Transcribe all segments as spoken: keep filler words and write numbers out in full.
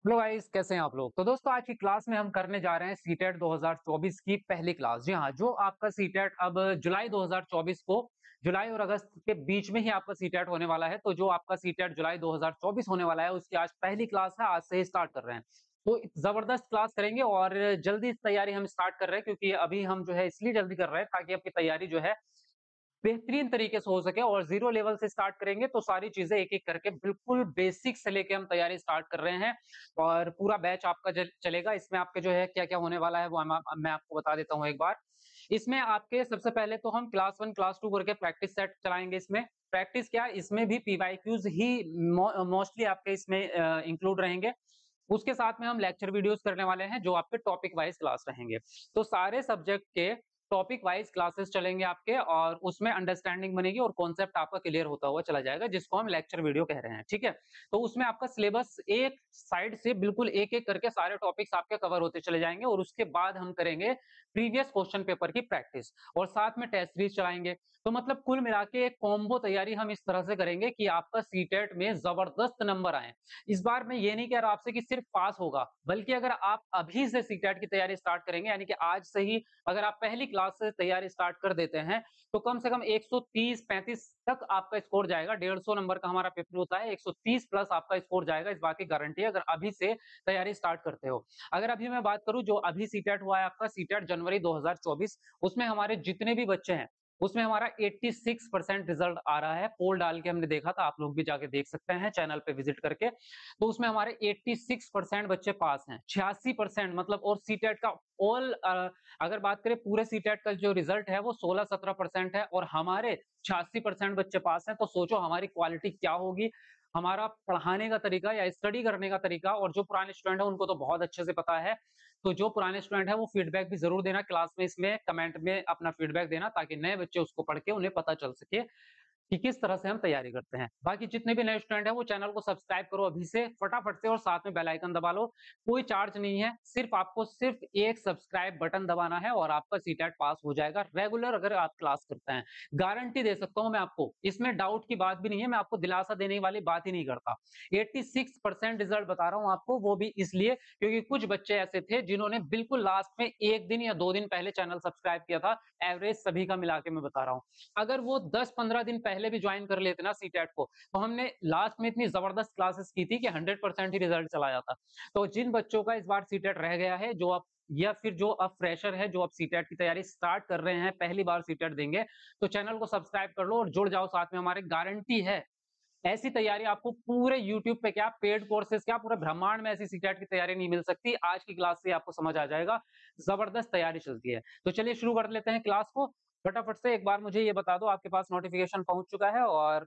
Hello guys, कैसे हैं आप लोग। तो दोस्तों, आज की क्लास में हम करने जा रहे हैं सीटेट दो हज़ार चौबीस की पहली क्लास। जी हाँ, जो आपका सीटेट अब जुलाई दो हज़ार चौबीस को, जुलाई और अगस्त के बीच में ही आपका सीटेट होने वाला है। तो जो आपका सीटेट जुलाई दो हज़ार चौबीस होने वाला है, उसकी आज पहली क्लास है। आज से ही स्टार्ट कर रहे हैं, तो जबरदस्त क्लास करेंगे और जल्दी तैयारी हम स्टार्ट कर रहे हैं, क्योंकि अभी हम जो है इसलिए जल्दी कर रहे हैं ताकि आपकी तैयारी जो है बेहतरीन तरीके से हो सके। और जीरो लेवल से स्टार्ट करेंगे तो सारी चीजें एक एक करके बिल्कुल बेसिक से लेके हम तैयारी स्टार्ट कर रहे हैं। और पूरा बैच आपका जल- चलेगा। इसमें आपके जो है क्या क्या होने वाला है वो हम, मैं आपको बता देता हूँ एक बार। इसमें आपके सबसे पहले तो हम क्लास वन क्लास टू करके प्रैक्टिस सेट चलाएंगे। इसमें प्रैक्टिस क्या, इसमें भी पीवाईक्यूज ही मोस्टली आपके इसमें इंक्लूड रहेंगे। उसके साथ में हम लेक्चर वीडियोस करने वाले हैं जो आपके टॉपिक वाइज क्लास रहेंगे। तो सारे सब्जेक्ट के टॉपिक वाइज क्लासेस चलेंगे आपके, और उसमें अंडरस्टैंडिंग बनेगी और कॉन्सेप्ट आपका क्लियर होता हुआ चला जाएगा, जिसको हम लेक्चर वीडियो कह रहे हैं। ठीक है, तो उसमें आपका सिलेबस एक साइड से बिल्कुल एक एक करके सारे टॉपिक्स आपके कवर होते चले जाएंगे, और उसके बाद हम करेंगे प्रीवियस क्वेश्चन पेपर की प्रैक्टिस और साथ में टेस्ट सीरीज चलाएंगे। तो मतलब कुल मिला के एक कॉम्बो तैयारी हम इस तरह से करेंगे कि आपका सीटेट में जबरदस्त नंबर आए। इस बार मैं ये नहीं कह रहा आपसे कि सिर्फ पास होगा, बल्कि अगर आप अभी से सीटेट की तैयारी स्टार्ट करेंगे, यानी कि आज से ही अगर आप पहली क्लास से तैयारी स्टार्ट कर देते हैं, तो कम से कम एक सौ तीस पैंतीस तक आपका स्कोर जाएगा। डेढ़ सौ नंबर का हमारा पेपर होता है, एक सौ तीस प्लस आपका स्कोर जाएगा। इस बात की गारंटी है अगर अभी से तैयारी स्टार्ट करते हो। अगर अभी मैं बात करूं, जो अभी सीटेट हुआ है आपका, सीटेट जनवरी दो हज़ार चौबीस, उसमें हमारे जितने भी बच्चे हैं उसमें हमारा छियासी परसेंट रिजल्ट आ रहा है। पोल डाल के हमने देखा था, आप लोग भी जाके देख सकते हैं चैनल पे विजिट करके। तो उसमें हमारे छियासी परसेंट बच्चे पास हैं, छियासी परसेंट मतलब। और सीटेट का ऑल अगर बात करें पूरे सीटेट का जो रिजल्ट है वो सोलह सत्रह परसेंट है, और हमारे छियासी परसेंट बच्चे पास हैं। तो सोचो हमारी क्वालिटी क्या होगी, हमारा पढ़ाने का तरीका या स्टडी करने का तरीका। और जो पुराने स्टूडेंट है उनको तो बहुत अच्छे से पता है। तो जो पुराने स्टूडेंट है वो फीडबैक भी जरूर देना क्लास में, इसमें कमेंट में अपना फीडबैक देना, ताकि नए बच्चे उसको पढ़ के उन्हें पता चल सके कि किस तरह से हम तैयारी करते हैं। बाकी जितने भी नए स्टूडेंट हैं वो चैनल को सब्सक्राइब करो अभी से फटाफट से, और साथ में बेल आइकन दबा लो। कोई चार्ज नहीं है, सिर्फ आपको सिर्फ एक सब्सक्राइब बटन दबाना है और आपका सीटेट पास हो जाएगा रेगुलर अगर आप क्लास करते हैं। गारंटी दे सकता हूं मैं आपको, इसमें डाउट की बात भी नहीं है। मैं आपको दिलासा देने वाली बात ही नहीं करता। छियासी परसेंट रिजल्ट बता रहा हूं आपको, वो भी इसलिए क्योंकि कुछ बच्चे ऐसे थे जिन्होंने बिल्कुल लास्ट में एक दिन या दो दिन पहले चैनल सब्सक्राइब किया था। एवरेज सभी का मिला के मैं बता रहा हूं। अगर वो दस पंद्रह दिन पहले भी ज्वाइन कर लेते ना सीटेट को, तो हमने लास्ट में इतनी जबरदस्त क्लासेस की थी कि हंड्रेड परसेंट ही रिजल्ट चला जाता। तो जिन बच्चों का इस बार सीटेट रह गया है, जो आप या फिर जो अब फ्रेशर है, जो अब सीटेट की तैयारी स्टार्ट कर रहे हैं, पहली बार सीटेट देंगे, तो चैनल को सब्सक्राइब कर लो और जुड़ जाओ साथ में हमारे। गारंटी है ऐसी तैयारी आपको पूरे यूट्यूब पे क्या, पेड कोर्सेज क्या, पूरे ब्रह्मांड में ऐसी सीटेट की तैयारी नहीं मिल सकती। आज की क्लास से आपको समझ आ जाएगा, जबरदस्त तैयारी चलती है। तो चलिए शुरू कर लेते हैं क्लास को। फटाफट से एक बार मुझे ये बता दो, आपके पास नोटिफिकेशन पहुंच चुका है और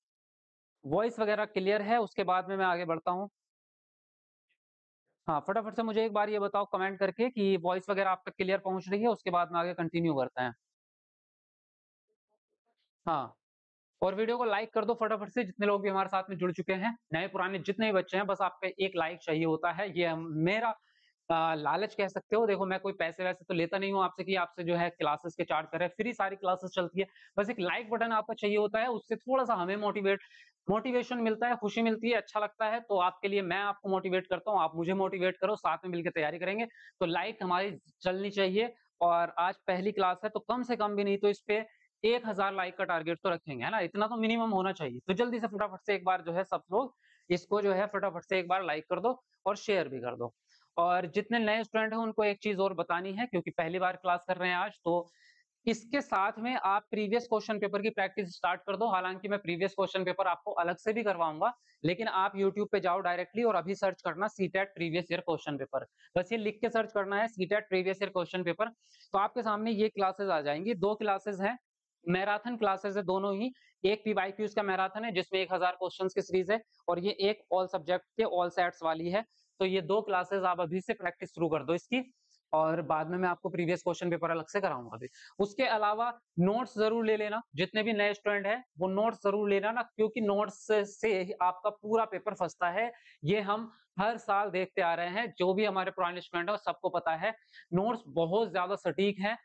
वॉइस वगैरह क्लियर है, उसके बाद में मैं आगे बढ़ता हूं। हाँ, फटाफट से मुझे एक बार ये बताओ कमेंट करके कि वॉइस वगैरह आप तक क्लियर पहुंच रही है, उसके बाद में आगे कंटिन्यू करते हैं। हाँ, और वीडियो को लाइक कर दो फटाफट से, जितने लोग भी हमारे साथ में जुड़ चुके हैं, नए पुराने जितने भी बच्चे हैं, बस आपका एक लाइक चाहिए होता है। ये हम- मेरा अ, लालच कह सकते हो। देखो, मैं कोई पैसे वैसे तो लेता नहीं हूँ आपसे कि आपसे जो है क्लासेस के चार्ज करे, फ्री सारी क्लासेस चलती है। बस एक लाइक बटन आपका चाहिए होता है, उससे थोड़ा सा हमें मोटिवेट मोटिवेशन मिलता है, खुशी मिलती है, अच्छा लगता है। तो आपके लिए मैं आपको मोटिवेट करता हूँ, आप मुझे मोटिवेट करो, साथ में मिलकर तैयारी करेंगे। तो लाइक हमारी चलनी चाहिए। और आज पहली क्लास है, तो कम से कम भी नहीं तो इस पे एक हजार लाइक का टारगेट तो रखेंगे, है ना। इतना तो मिनिमम होना चाहिए। तो जल्दी से फटाफट से एक बार जो है सब लोग इसको जो है फटाफट से एक बार लाइक कर दो और शेयर भी कर दो। और जितने नए स्टूडेंट हैं उनको एक चीज और बतानी है, क्योंकि पहली बार क्लास कर रहे हैं आज, तो इसके साथ में आप प्रीवियस क्वेश्चन पेपर की प्रैक्टिस स्टार्ट कर दो। हालांकि मैं प्रीवियस क्वेश्चन पेपर आपको अलग से भी करवाऊंगा, लेकिन आप यूट्यूब पे जाओ डायरेक्टली और अभी सर्च करना CTET previous year question paper. बस ये लिख के सर्च करना है, CTET previous year question paper. तो आपके सामने ये क्लासेस आ जाएंगी। दो क्लासेस हैं, मैराथन क्लासेस है दोनों ही। एक पीवाईक्यूज का मैराथन है जिसमें एक हजार क्वेश्चन की सीरीज है, और ये एक ऑल सब्जेक्ट के ऑल सेट्स वाली है। तो ये दो क्लासेस आप अभी से प्रैक्टिस शुरू कर दो इसकी, और बाद में मैं आपको प्रीवियस क्वेश्चन पेपर अलग से कराऊंगा अभी। उसके अलावा नोट्स जरूर ले लेना, जितने भी नए स्टूडेंट हैं वो नोट्स जरूर लेना ना, क्योंकि नोट्स से ही आपका पूरा पेपर फंसता है। ये हम हर साल देखते आ रहे हैं, जो भी हमारे पुराने स्टूडेंट है सबको पता है। नोट्स बहुत ज्यादा सटीक है,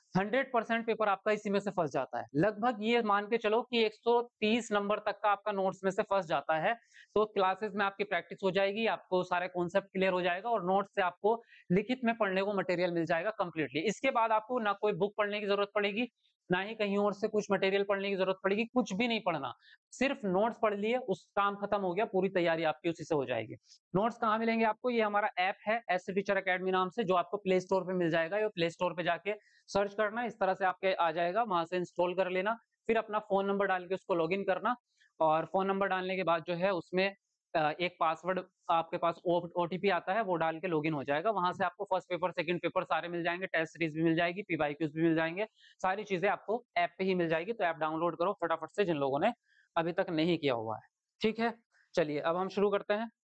हंड्रेड परसेंट पेपर आपका इसी में से फँस जाता है। लगभग ये मान के चलो कि एक सौ तीस नंबर तक का आपका नोट्स में से फँस जाता है। तो क्लासेस में आपकी प्रैक्टिस हो जाएगी, आपको सारे कॉन्सेप्ट क्लियर हो जाएगा और नोट्स से आपको लिखित में पढ़ने को मटेरियल मिल जाएगा कंप्लीटली। इसके बाद आपको ना कोई बुक पढ़ने की ज़रूरत पड़ेगी, ना ही कहीं और से कुछ मटेरियल पढ़ने की ज़रूरत पड़ेगी, कुछ भी नहीं पढ़ना। सिर्फ नोट्स पढ़ लिए, उस काम खत्म हो गया, पूरी तैयारी आपकी उसी से हो जाएगी। नोट्स कहाँ मिलेंगे आपको? ये हमारा ऐप है एससी टीचर अकेडमी नाम से, जो आपको प्ले स्टोर पे मिल जाएगा। ये प्ले स्टोर पे जाके सर्च करना, इस तरह से आपके आ जाएगा, वहां से इंस्टॉल कर लेना, फिर अपना फोन नंबर डाल के उसको लॉगिन करना और फोन नंबर डालने के बाद जो है उसमें अ, एक पासवर्ड आपके पास ओटीपी आता है, वो डाल के लॉगिन हो जाएगा। वहां से आपको फर्स्ट पेपर, सेकंड पेपर सारे मिल जाएंगे, टेस्ट सीरीज भी मिल जाएगी, पीवाईक्यूज भी मिल जाएंगे, सारी चीजें आपको ऐप पे ही मिल जाएगी। तो ऐप डाउनलोड करो फटाफट से, जिन लोगों ने अभी तक नहीं किया हुआ है। ठीक है, चलिए अब हम शुरू करते हैं।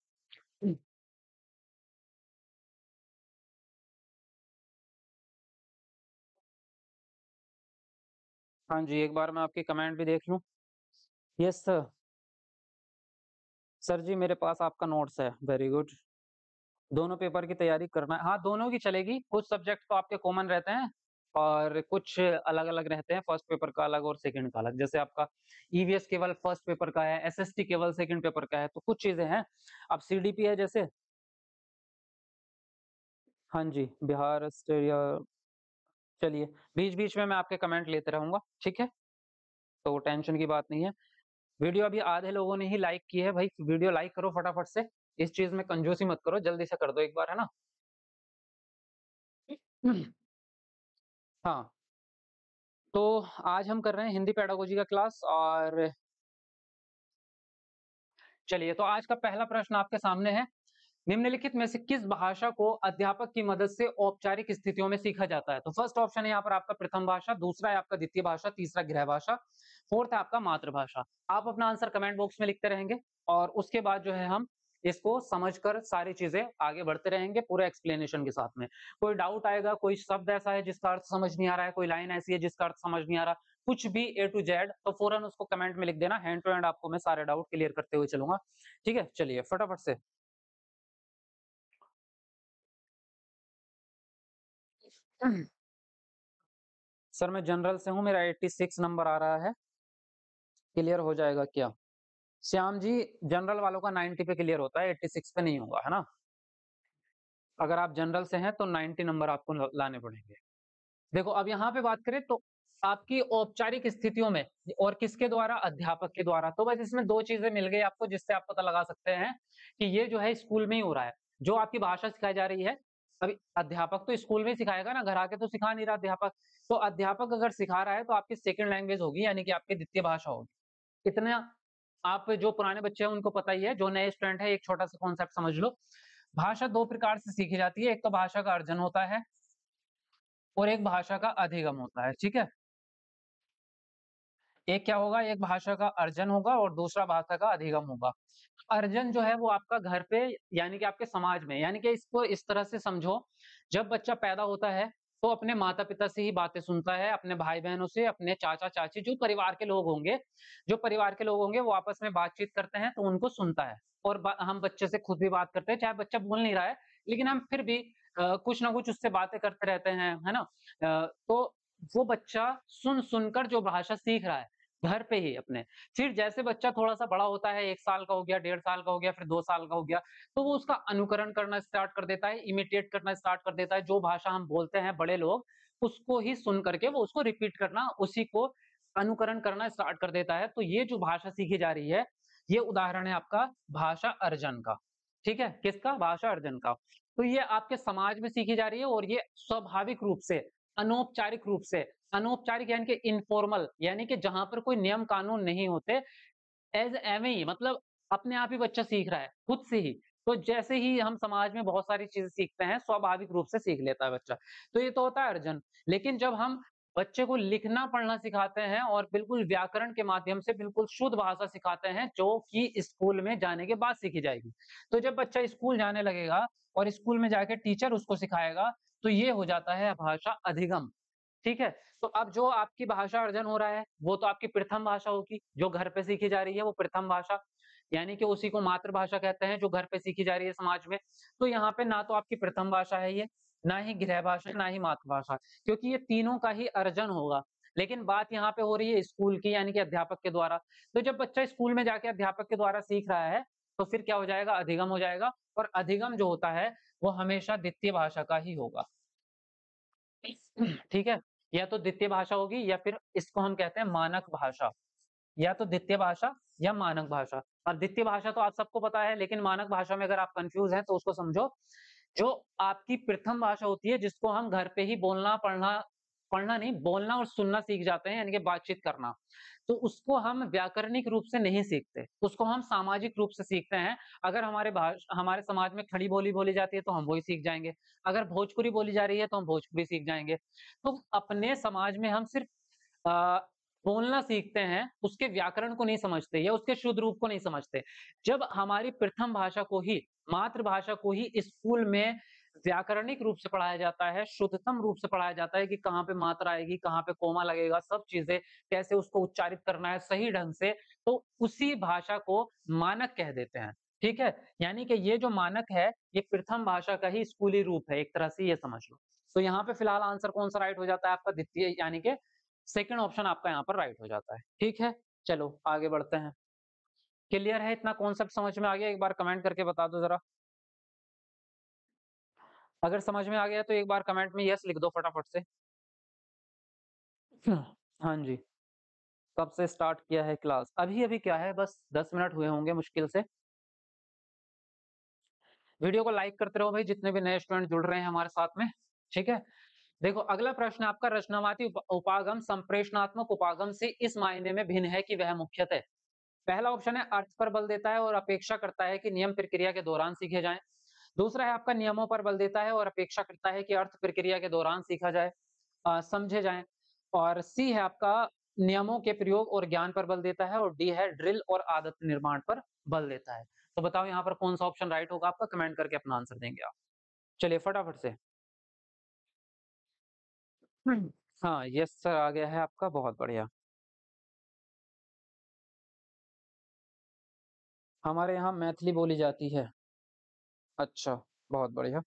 हाँ जी, एक बार मैं आपकी कमेंट भी देख लूं। Yes sir. सर जी मेरे पास आपका नोट्स है, वेरी गुड। दोनों पेपर की तैयारी करना है, हाँ दोनों की चलेगी। कुछ सब्जेक्ट तो आपके कॉमन रहते हैं और कुछ अलग अलग रहते हैं, फर्स्ट पेपर का अलग और सेकंड का अलग। जैसे आपका ईवीएस केवल फर्स्ट पेपर का है, एसएसटी केवल सेकंड पेपर का है, तो कुछ चीजें हैं। अब सीडीपी है जैसे, हाँ जी बिहार ऑस्ट्रेलिया। चलिए, बीच बीच में मैं आपके कमेंट लेते रहूंगा, ठीक है, तो टेंशन की बात नहीं है। वीडियो अभी आधे लोगों ने ही लाइक की है, भाई वीडियो लाइक करो फटाफट से। इस चीज में कंजूसी मत करो, जल्दी से कर दो एक बार, है ना। हाँ, तो आज हम कर रहे हैं हिंदी पेडागोजी का क्लास। और चलिए, तो आज का पहला प्रश्न आपके सामने है, निम्नलिखित में से किस भाषा को अध्यापक की मदद से औपचारिक स्थितियों में सीखा जाता है? तो फर्स्ट ऑप्शन है यहाँ पर आपका प्रथम भाषा, दूसरा है आपका द्वितीय भाषा, तीसरा गृह भाषा, फोर्थ है आपका मातृभाषा। आप अपना आंसर कमेंट बॉक्स में लिखते रहेंगे और उसके बाद जो है हम इसको समझकर सारी चीजें आगे बढ़ते रहेंगे पूरे एक्सप्लेनेशन के साथ में। कोई डाउट आएगा, कोई शब्द ऐसा है जिसका अर्थ समझ नहीं आ रहा है, कोई लाइन ऐसी है जिसका अर्थ समझ नहीं आ रहा, कुछ भी ए टू जेड, तो फौरन उसको कमेंट में लिख देना। हैंड टू हैंड आपको मैं सारे डाउट क्लियर करते हुए चलूंगा। ठीक है, चलिए फटाफट से। सर मैं जनरल से हूँ, मेरा छियासी नंबर आ रहा है, क्लियर हो जाएगा क्या? श्याम जी, जनरल वालों का नब्बे पे क्लियर होता है, छियासी पे नहीं होगा, है ना। अगर आप जनरल से हैं तो नब्बे नंबर आपको ल- लाने पड़ेंगे। देखो अब यहाँ पे बात करें तो आपकी औपचारिक स्थितियों में और किसके द्वारा? अध्यापक के द्वारा। तो बस इसमें दो चीजें मिल गई आपको, जिससे आप पता लगा सकते हैं कि ये जो है स्कूल में ही हो रहा है। जो आपकी भाषा सिखाई जा रही है, अभी अध्यापक तो स्कूल में ही सिखाएगा ना, घर आके तो सिखा नहीं रहा अध्यापक। तो अध्यापक अगर सिखा रहा है तो आपकी सेकंड लैंग्वेज होगी, यानी कि आपकी द्वितीय भाषा होगी। इतना आप जो पुराने बच्चे हैं उनको पता ही है, जो नए स्टूडेंट है एक छोटा सा कॉन्सेप्ट समझ लो। भाषा दो प्रकार से सीखी जाती है, एक तो भाषा का अर्जन होता है और एक भाषा का अधिगम होता है, ठीक है। एक क्या होगा? एक भाषा का अर्जन होगा और दूसरा भाषा का अधिगम होगा। अर्जन जो है वो आपका घर पे, यानी कि आपके समाज में, यानी कि इसको इस तरह से समझो, जब बच्चा पैदा होता है तो अपने माता पिता से ही बातें सुनता है, अपने भाई बहनों से, अपने चाचा चाची, जो परिवार के लोग होंगे, जो परिवार के लोग होंगे वो आपस में बातचीत करते हैं तो उनको सुनता है। और बा- हम बच्चे से खुद भी बात करते हैं, चाहे बच्चा बोल नहीं रहा है, लेकिन हम फिर भी अ, कुछ ना कुछ उससे बातें करते रहते हैं, है ना। अ, तो वो बच्चा सुन सुनकर जो भाषा सीख रहा है घर पे ही अपने, फिर जैसे बच्चा थोड़ा-सा बड़ा होता है, एक साल का हो गया, डेढ़ साल का हो गया, फिर दो साल का हो गया, तो वो उसका अनुकरण करना स्टार्ट कर देता है, इमिटेट करना स्टार्ट कर देता है। जो भाषा हम बोलते हैं बड़े लोग, उसको ही सुन करके वो उसको रिपीट करना, उसी को अनुकरण करना स्टार्ट कर देता है। तो ये जो भाषा सीखी जा रही है, ये उदाहरण है आपका भाषा अर्जन का। ठीक है? किसका? भाषा अर्जन का। तो ये आपके समाज में सीखी जा रही है और ये स्वाभाविक रूप से, अनौपचारिक रूप से, अनौपचारिक यानी कि इनफॉर्मल, यानी कि जहां पर कोई नियम कानून नहीं होते, एज एवे ही, मतलब अपने आप ही बच्चा सीख रहा है खुद से ही। तो जैसे ही हम समाज में बहुत सारी चीजें सीखते हैं, स्वाभाविक रूप से सीख लेता है बच्चा। तो ये तो होता है अर्जन। लेकिन जब हम बच्चे को लिखना पढ़ना सिखाते हैं और बिल्कुल व्याकरण के माध्यम से बिल्कुल शुद्ध भाषा सिखाते हैं, जो कि स्कूल में जाने के बाद सीखी जाएगी। तो जब बच्चा स्कूल जाने लगेगा और स्कूल में जाके टीचर उसको सिखाएगा, तो ये हो जाता है भाषा अधिगम। ठीक है? तो अब जो आपकी भाषा अर्जन हो रहा है, वो तो आपकी प्रथम भाषा होगी, जो घर पे सीखी जा रही है वो प्रथम भाषा, यानी कि उसी को मातृभाषा कहते हैं, जो घर पे सीखी जा रही है समाज में। तो यहाँ पे ना तो आपकी प्रथम भाषा है ये, ना ही गृह भाषा, ना ही मातृभाषा, क्योंकि ये तीनों का ही अर्जन होगा। लेकिन बात यहाँ पे हो रही है स्कूल की, यानी कि अध्यापक के द्वारा। तो जब बच्चा स्कूल में जाके अध्यापक के द्वारा सीख रहा है, तो फिर क्या हो जाएगा, अधिगम हो जाएगा, और अधिगम जो होता है, वो हमेशा द्वितीय भाषा का ही होगा। ठीक है? या तो द्वितीय भाषा होगी, या फिर इसको हम कहते हैं मानक भाषा। या तो द्वितीय भाषा या मानक भाषा। और द्वितीय भाषा तो आप सबको पता है, लेकिन मानक भाषा में अगर आप कंफ्यूज हैं तो उसको समझो, जो आपकी प्रथम भाषा होती है, जिसको हम घर पे ही बोलना, पढ़ना पढ़ना नहीं, बोलना और सुनना सीख जाते हैं, यानी कि बातचीत करना। तो उसको हम व्याकरणिक रूप से नहीं सीखते, उसको हम सामाजिक रूप से सीखते हैं। अगर हमारे भाष हमारे समाज में खड़ी बोली बोली जाती है, तो हम वही सीख जाएँगे। अगर भोजपुरी बोली जा रही है, तो हम भोजपुरी सीख जाएँगे। तो अपने समाज में हम सिर्फ अ, बोलना सीखते हैं, उसके व्याकरण को नहीं समझते या उसके शुद्ध रूप को नहीं समझते। जब हमारी प्रथम भाषा को ही, मातृभाषा को ही स्कूल में व्याकरणिक रूप से पढ़ाया जाता है, शुद्धतम रूप से पढ़ाया जाता है कि कहाँ पे मात्रा आएगी, कहाँ पे कोमा लगेगा, सब चीज़ें, कैसे उसको उच्चारित करना है सही ढंग से, तो उसी भाषा को मानक कह देते हैं। ठीक है? यानी कि ये जो मानक है, ये प्रथम भाषा का ही स्कूली रूप है, एक तरह से ये समझ लो। तो यहाँ पे फिलहाल आंसर कौन-सा राइट हो जाता है आपका, द्वितीय, यानी कि सेकंड ऑप्शन आपका यहाँ पर राइट हो जाता है। ठीक है? चलो आगे बढ़ते हैं। क्लियर है, इतना कॉन्सेप्ट समझ में आ गया? एक बार कमेंट करके बता दो ज़रा। अगर समझ में आ गया तो एक बार कमेंट में यस लिख दो फटाफट से। हाँ जी, कब से स्टार्ट किया है क्लास? अभी-अभी क्या है, बस दस मिनट हुए होंगे मुश्किल से। वीडियो को लाइक करते रहो भाई, जितने भी नए स्टूडेंट जुड़ रहे हैं हमारे साथ में, ठीक है? देखो अगला प्रश्न आपका, रचनावाती उप उपागम संप्रेषणात्मक उपागम से इस मायने में भिन्न है कि वह मुख्यतः, पहला ऑप्शन है अर्थ पर बल देता है और अपेक्षा करता है कि नियम प्रक्रिया के दौरान सीखे जाएँ। दूसरा है आपका नियमों पर बल देता है और अपेक्षा करता है कि अर्थ प्रक्रिया के दौरान सीखा जाए, अ, समझे जाएँ। और सी है आपका नियमों के प्रयोग और ज्ञान पर बल देता है, और डी है ड्रिल और आदत निर्माण पर बल देता है। तो बताओ यहाँ पर कौन-सा ऑप्शन राइट होगा आपका? कमेंट करके अपना आंसर देंगे आप। चलिए फटाफट से। हुँ। हाँ, यस सर आ गया है आपका, बहुत बढ़िया। हमारे यहाँ मैथिली बोली जाती है। अच्छा, बहुत बढ़िया।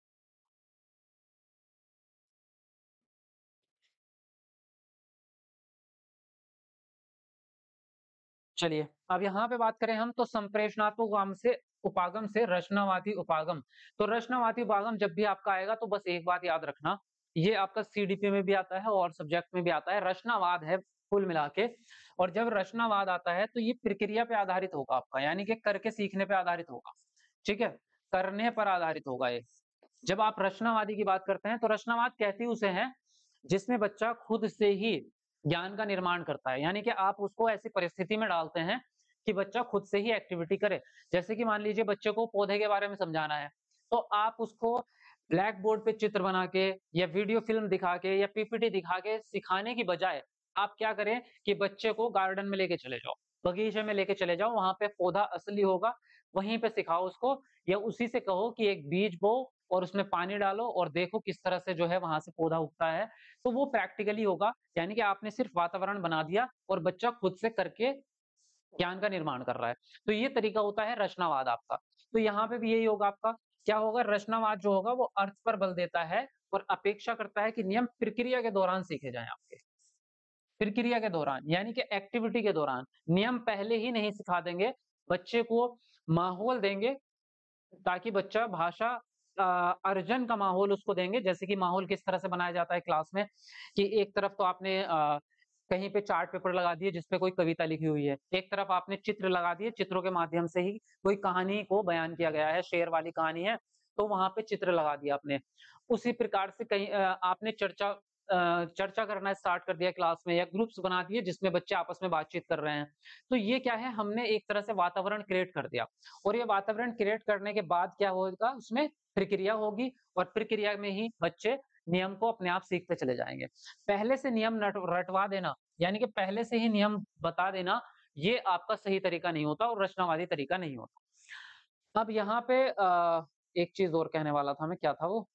चलिए, अब यहाँ पे बात करें हम, तो संप्रेषणात्मक उपागम से उपागम से रचनावादी उपागम। तो रचनावादी उपागम जब भी आपका आएगा, तो बस एक बात याद रखना, ये आपका सीडीपी में भी आता है और सब्जेक्ट में भी आता है, रचनावाद है कुल मिला के। और जब रचनावाद आता है, तो ये प्रक्रिया पे आधारित होगा आपका, यानी कि करके सीखने पे आधारित होगा, ठीक है? करने पर आधारित होगा ये। जब आप रचनावादी की बात करते हैं, तो रचनावाद कहते ही उसे हैं, जिसमें बच्चा खुद से ही ज्ञान का निर्माण करता है। यानी कि आप उसको ऐसी परिस्थिति में डालते हैं कि बच्चा खुद से ही एक्टिविटी करे। जैसे कि मान लीजिए बच्चे को पौधे के बारे में समझाना है, तो आप उसको ब्लैक बोर्ड पे चित्र बना के या वीडियो फ़िल्म दिखा के या पीपीटी दिखा के सिखाने की बजाय, आप क्या करें कि बच्चे को गार्डन में लेके चले जाओ, बगीचे में लेके चले जाओ, वहाँ पे पौधा असली होगा, वहीं पे सिखाओ उसको, या उसी से कहो कि एक बीज बो और उसमें पानी डालो और देखो किस तरह से जो है वहाँ से पौधा उगता है। तो वो प्रैक्टिकली होगा, यानी कि आपने सिर्फ वातावरण बना दिया और बच्चा खुद से करके ज्ञान का निर्माण कर रहा है। तो ये तरीका होता है रचनावाद आपका। तो यहाँ पे भी यही होगा आपका, क्या होगा, रचनावाद जो होगा वो अर्थ पर बल देता है और अपेक्षा करता है कि नियम प्रक्रिया के दौरान सीखे जाएँ आपके। प्रक्रिया के दौरान, यानी कि एक्टिविटी के दौरान, नियम पहले ही नहीं सिखा देंगे, बच्चे को माहौल देंगे, ताकि बच्चा भाषा अ, अर्जन का माहौल उसको देंगे। जैसे कि माहौल किस तरह से बनाया जाता है क्लास में, कि एक तरफ तो आपने अ, कहीं पे चार्ट पेपर लगा दिए जिसपे कोई कविता लिखी हुई है, एक तरफ आपने चित्र लगा दिए, चित्रों के माध्यम से ही कोई कहानी को बयान किया गया है, शेर वाली कहानी है, तो वहां पे चित्र लगा दिया आपने। उसी प्रकार से कहीं अ, आपने चर्चा अ, चर्चा करना स्टार्ट कर दिया क्लास में, या ग्रुप्स बना दिए जिसमें बच्चे आपस में बातचीत कर रहे हैं। तो ये क्या है, हमने एक तरह से वातावरण क्रिएट कर दिया। और ये वातावरण क्रिएट करने के बाद क्या होगा, उसमें प्रक्रिया होगी, और प्रक्रिया में ही बच्चे नियम को अपने आप सीखते चले जाएँगे। पहले से नियम नट रटवा देना, यानी कि पहले से ही नियम बता देना, ये आपका सही तरीका नहीं होता और रचनावादी तरीका नहीं होता। अब यहाँ पे अ, एक चीज़ और कहने वाला था मैं, क्या था वो?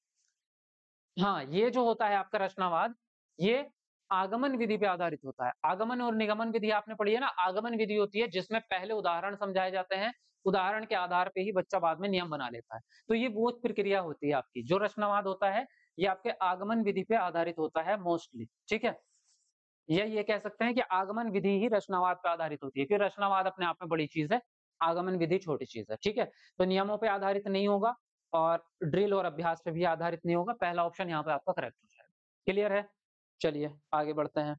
हाँ, ये जो होता है आपका रचनावाद, ये आगमन विधि पे आधारित होता है। आगमन और निगमन विधि आपने पढ़ी है ना? आगमन विधि होती है जिसमें पहले उदाहरण समझाए जाते हैं, उदाहरण के आधार पे ही बच्चा बाद में नियम बना लेता है। तो ये वो प्रक्रिया होती है आपकी। जो रचनावाद होता है, ये आपके आगमन विधि पे आधारित होता है मोस्टली, ठीक है? या ये कह सकते हैं कि आगमन विधि ही रचनावाद पे आधारित होती है, क्योंकि रचनावाद अपने आप में बड़ी चीज़ है, आगमन विधि छोटी चीज़ है, ठीक है? तो नियमों पे आधारित नहीं होगा और ड्रिल और अभ्यास पे भी आधारित नहीं होगा। पहला ऑप्शन यहाँ पे आपका करेक्ट हो जाएगा। क्लियर है? चलिए आगे बढ़ते हैं।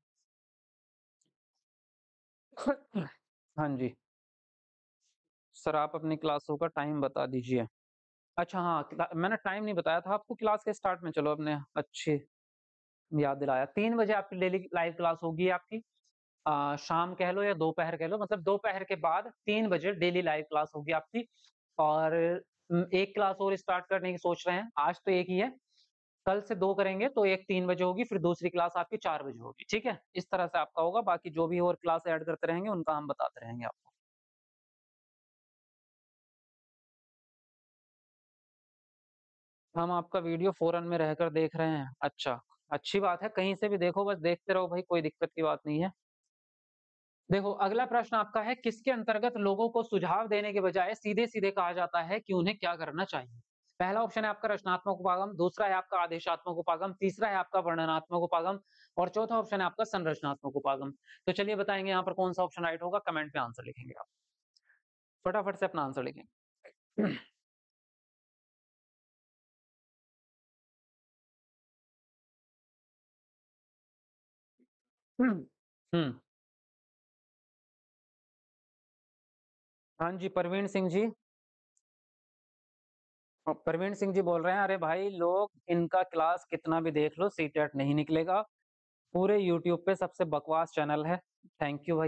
हाँ जी। सर आप अपनी क्लासों का टाइम बता दीजिए। अच्छा हाँ, क्ला मैंने टाइम नहीं बताया था आपको क्लास के स्टार्ट में, चलो आपने अच्छी याद दिलाया। तीन बजे आपकी डेली लाइव क्लास होगी आपकी। अ, शाम कह लो या दोपहर कह लो, मतलब दोपहर के बाद तीन बजे डेली लाइव क्लास होगी आपकी। और उम, एक क्लास और स्टार्ट करने की सोच रहे हैं, आज तो एक ही है, कल से दो करेंगे तो एक तीन बजे होगी, फिर दूसरी क्लास आपकी चार बजे होगी, ठीक है? इस तरह से आपका होगा, बाकी जो भी और क्लास ऐड करते रहेंगे उनका हम बताते रहेंगे आपको। हम आपका वीडियो फ़ोरन में रहकर देख रहे हैं, अच्छा, अच्छी बात है, कहीं से भी देखो बस देखते रहो भाई, कोई दिक्कत की बात नहीं है। देखो अगला प्रश्न आपका है, किसके अंतर्गत लोगों को सुझाव देने के बजाय सीधे-सीधे कहा जाता है कि उन्हें क्या करना चाहिए? पहला ऑप्शन है आपका रचनात्मक उपागम, दूसरा है आपका आदेशात्मक उपागम, तीसरा है आपका वर्णनात्मक उपागम और चौथा ऑप्शन है आपका संरचनात्मक उपागम। तो चलिए बताएँगे यहाँ पर कौन-सा ऑप्शन राइट होगा, कमेंट में आंसर लिखेंगे आप। फटाफट से अपना आंसर लिखें। हुँ, हुँ। हाँ जी, प्रवीण सिंह जी। अ, प्रवीण सिंह जी बोल रहे हैं, अरे भाई लोग इनका क्लास कितना भी देख लो सीटेट नहीं निकलेगा। पूरे यूट्यूब पे सबसे बकवास चैनल है। थैंक यू भाई।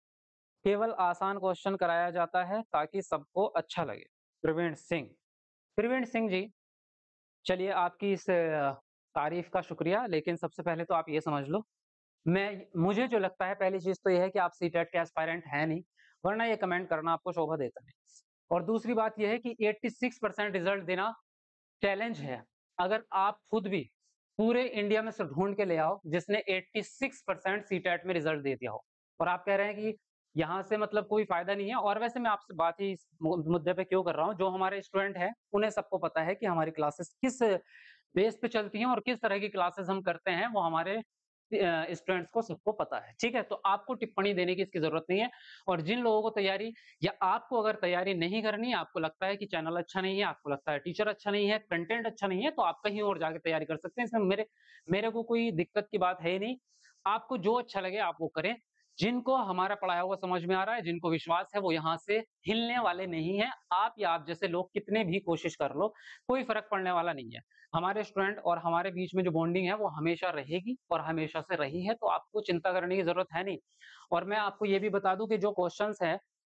केवल आसान क्वेश्चन कराया जाता है ताकि सबको अच्छा लगे। प्रवीण सिंह। प्रवीण सिंह जी, चलिए आपकी इस अ, तारीफ़ का शुक्रिया, लेकिन सबसे पहले तो आप ये समझ लो, मैं मुझे जो लगता है पहली चीज़ तो ये है कि आप सीटेट के एस्पायरेंट हैं नहीं, वरना ये कमेंट करना आपको शोभा देता नहीं। और दूसरी बात ये है कि छियासी परसेंट रिज़ल्ट देना चैलेंज है। अगर आप खुद भी पूरे इंडिया में से ढूँढ के ले आओ जिसने छियासी परसेंट सीटेट में रिज़ल्ट दे दिया हो और आप कह रहे हैं कि यहाँ से मतलब कोई फ़ायदा नहीं है। और वैसे मैं आपसे बात ही इस मु मुद्दे पे क्यों कर रहा हूँ, जो हमारे स्टूडेंट हैं, उन्हें सबको पता है कि हमारी क्लासेस किस बेस पे चलती हैं और किस तरह की क्लासेस हम करते हैं, वो हमारे अ, स्टूडेंट्स को सबको पता है, ठीक है? तो आपको टिप्पणी देने की इसकी ज़रूरत नहीं है। और जिन लोगों को तैयारी या आपको अगर तैयारी नहीं करनी है, आपको लगता है कि चैनल अच्छा नहीं है, आपको लगता है टीचर अच्छा नहीं है, कंटेंट अच्छा नहीं है, तो आप कहीं और जाके तैयारी कर सकते हैं। इसमें मेरे मेरे को कोई दिक्कत की बात है ही नहीं। आपको जो अच्छा लगे आप वो करें। जिनको हमारा पढ़ाया हुआ समझ में आ रहा है, जिनको विश्वास है, वो यहाँ से हिलने वाले नहीं हैं। आप या आप जैसे लोग कितने भी कोशिश कर लो, कोई फ़र्क पड़ने वाला नहीं है। हमारे स्टूडेंट और हमारे बीच में जो बॉन्डिंग है, वो हमेशा रहेगी और हमेशा से रही है, तो आपको चिंता करने की ज़रूरत है नहीं। और मैं आपको ये भी बता दूँ कि जो क्वेश्चन्स हैं,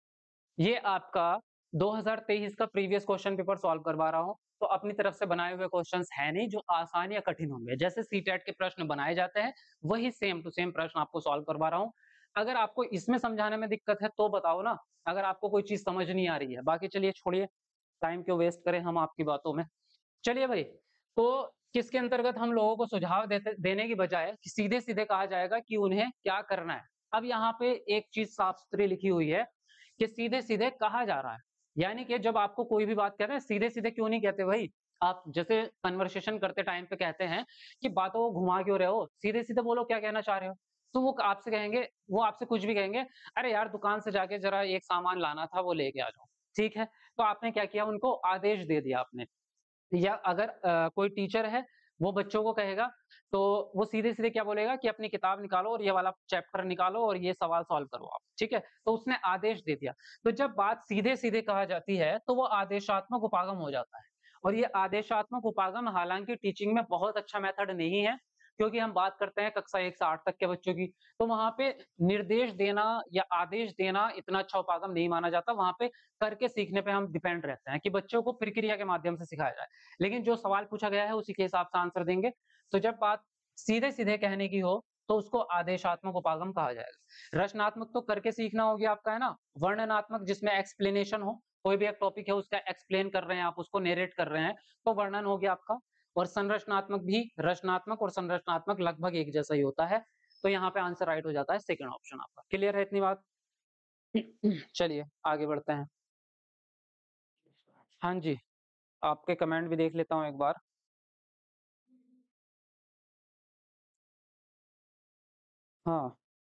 ये आपका दो हज़ार तेईस का प्रीवियस क्वेश्चन पेपर सॉल्व करवा रहा हूँ, तो अपनी तरफ से बनाए हुए क्वेश्चन्स हैं नहीं जो आसान या कठिन होंगे। जैसे सीटेट के प्रश्न बनाए जाते हैं, वही सेम टू सेम प्रश्न आपको सॉल्व करवा रहा हूँ। अगर आपको इसमें समझाने में दिक्कत है तो बताओ ना, अगर आपको कोई चीज़ समझ नहीं आ रही है। बाकी चलिए छोड़िए, टाइम क्यों वेस्ट करें हम आपकी बातों में। चलिए भई, तो किसके अंतर्गत हम लोगों को सुझाव देते देने की बजाय सीधे-सीधे कहा जाएगा कि उन्हें क्या करना है। अब यहाँ पे एक चीज़ साफ-सुथरी लिखी हुई है कि सीधे-सीधे कहा जा रहा है। यानी कि जब आपको कोई भी बात कहते हैं, सीधे-सीधे क्यों नहीं कहते भई? आप जैसे कन्वर्सेशन करते टाइम पे कहते हैं कि बातों को घुमा क्यों रहे हो? सीधे-सीधे बोलो क्या कहना चाह रहे हो? तो वो आपसे कहेंगे वो आपसे कुछ भी कहेंगे, "अरे यार दुकान से जाके ज़रा एक सामान लाना था, वो लेके आ जाओ।" ठीक है? तो आपने क्या किया उनको आदेश दे दिया आपने। या अगर अ, कोई टीचर है, वो बच्चों को कहेगा, तो वो सीधे-सीधे क्या बोलेगा कि अपनी किताब निकालो और ये वाला चैप्टर निकालो और ये सवाल सॉल्व करो आप, ठीक है? तो उसने आदेश दे दिया। तो जब बात सीधे-सीधे कहा जाती है, तो वो आदेशात्मक उपागम हो जाता है। और ये आदेशात्मक उपागम हालाँकि टीचिंग में बहुत अच्छा मेथड नहीं है, क्योंकि हम बात करते हैं कक्षा एक से आठ तक के बच्चों की, तो वहाँ पे निर्देश देना या आदेश देना इतना अच्छा उपागम नहीं माना जाता, वहाँ पे करके सीखने पे हम डिपेंड रहते हैं कि बच्चों को प्रक्रिया के माध्यम से सिखाया जाए। लेकिन जो सवाल पूछा गया है उसी के हिसाब से आंसर देंगे। तो जब बात सीधे-सीधे कहने की हो तो उसको आदेशात्मक उपागम कहा जाएगा। रचनात्मक तो करके सीखना हो गया आपका है ना? वर्णनात्मक जिसमें एक्सप्लेनेशन हो, कोई भी एक टॉपिक है उसका एक्सप्लेन कर रहे हैं आप, उसको नैरेट कर रहे हैं, तो वर्णन हो गया आपका। और संरचनात्मक भी रचनात्मक और संरचनात्मक लगभग एक जैसा ही होता है। तो यहाँ पे आंसर राइट हो जाता है सेकंड ऑप्शन आपका। क्लियर है इतनी बात? चलिए आगे बढ़ते हैं। हाँ जी, आपके कमेंट भी देख लेता हूँ एक बार। हाँ।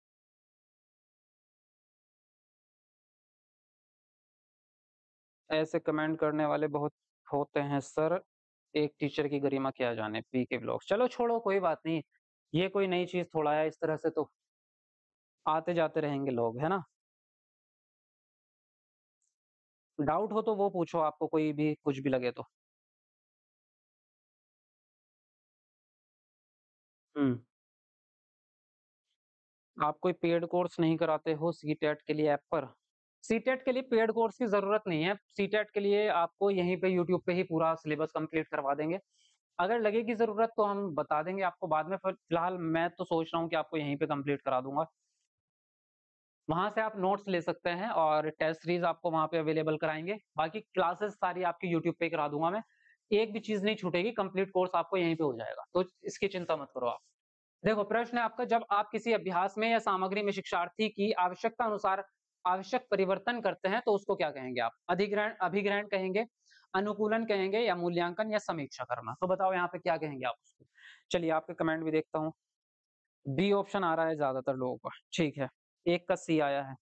ऐसे कमेंट करने वाले बहुत होते हैं सर, एक टीचर की गरिमा क्या जाने, पीके ब्लॉग्स। चलो छोड़ो कोई बात नहीं, ये कोई नई चीज़ थोड़ा है, इस तरह से तो आते-जाते रहेंगे लोग, है ना? डाउट हो तो वो पूछो, आपको कोई भी कुछ भी लगे तो। हुँ। आप कोई पेड कोर्स नहीं कराते हो सीटेट के लिए ऐप पर? सीटेट के लिए पेड कोर्स की ज़रूरत नहीं है, सीटेट के लिए आपको यहीं पे यूट्यूब पे ही पूरा सिलेबस कंप्लीट करवा देंगे। अगर लगेगी ज़रूरत तो हम बता देंगे आपको बाद में, फिर फिलहाल मैं तो सोच रहा हूँ कि आपको यहीं पे कंप्लीट करा दूँगा। वहाँ से आप नोट्स ले सकते हैं और टेस्ट सीरीज़ आपको वहाँ पे अवेलेबल कराएँगे। बाकी क्लासेस सारी आपकी यूट्यूब पे ही करा दूँगा मैं। एक भी चीज़ नहीं छूटेगी, कंप्लीट कोर्स आपको यहीं पे हो जाएगा, तो इसकी चिंता मत करो आप। देखो, प्रश्न है आपका, जब आप किसी अभ्यास में या सामग्री में शिक्षार्थी की आवश्यकता अनुसार आवश्यक परिवर्तन करते हैं, तो उसको क्या कहेंगे आप? अधिग्रहण अभिग्रहण कहेंगे, अनुकूलन कहेंगे या मूल्यांकन या समीक्षा करना? तो बताओ यहाँ पे क्या कहेंगे आप उसको? चलिए आपके कमेंट भी देखता हूँ। बी ऑप्शन आ रहा है ज़्यादातर लोगों का, ठीक है। एक का सी आया है।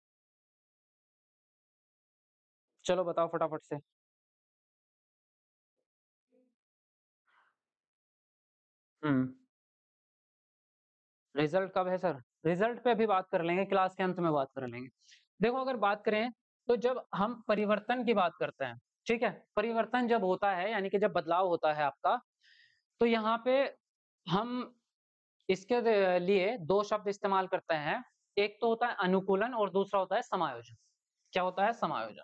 चलो बताओ फटाफट से। हुँ। रिज़ल्ट कब है सर? रिज़ल्ट पे अभी बात कर लेंगे, क्लास के अंत में बात कर लेंगे। देखो, अगर बात करें तो जब हम परिवर्तन की बात करते हैं, ठीक है? परिवर्तन जब होता है यानी कि जब बदलाव होता है आपका, तो यहाँ पे हम इसके द लिए दो शब्द इस्तेमाल करते हैं। एक तो होता है अनुकूलन और दूसरा होता है समायोजन। क्या होता है? समायोजन।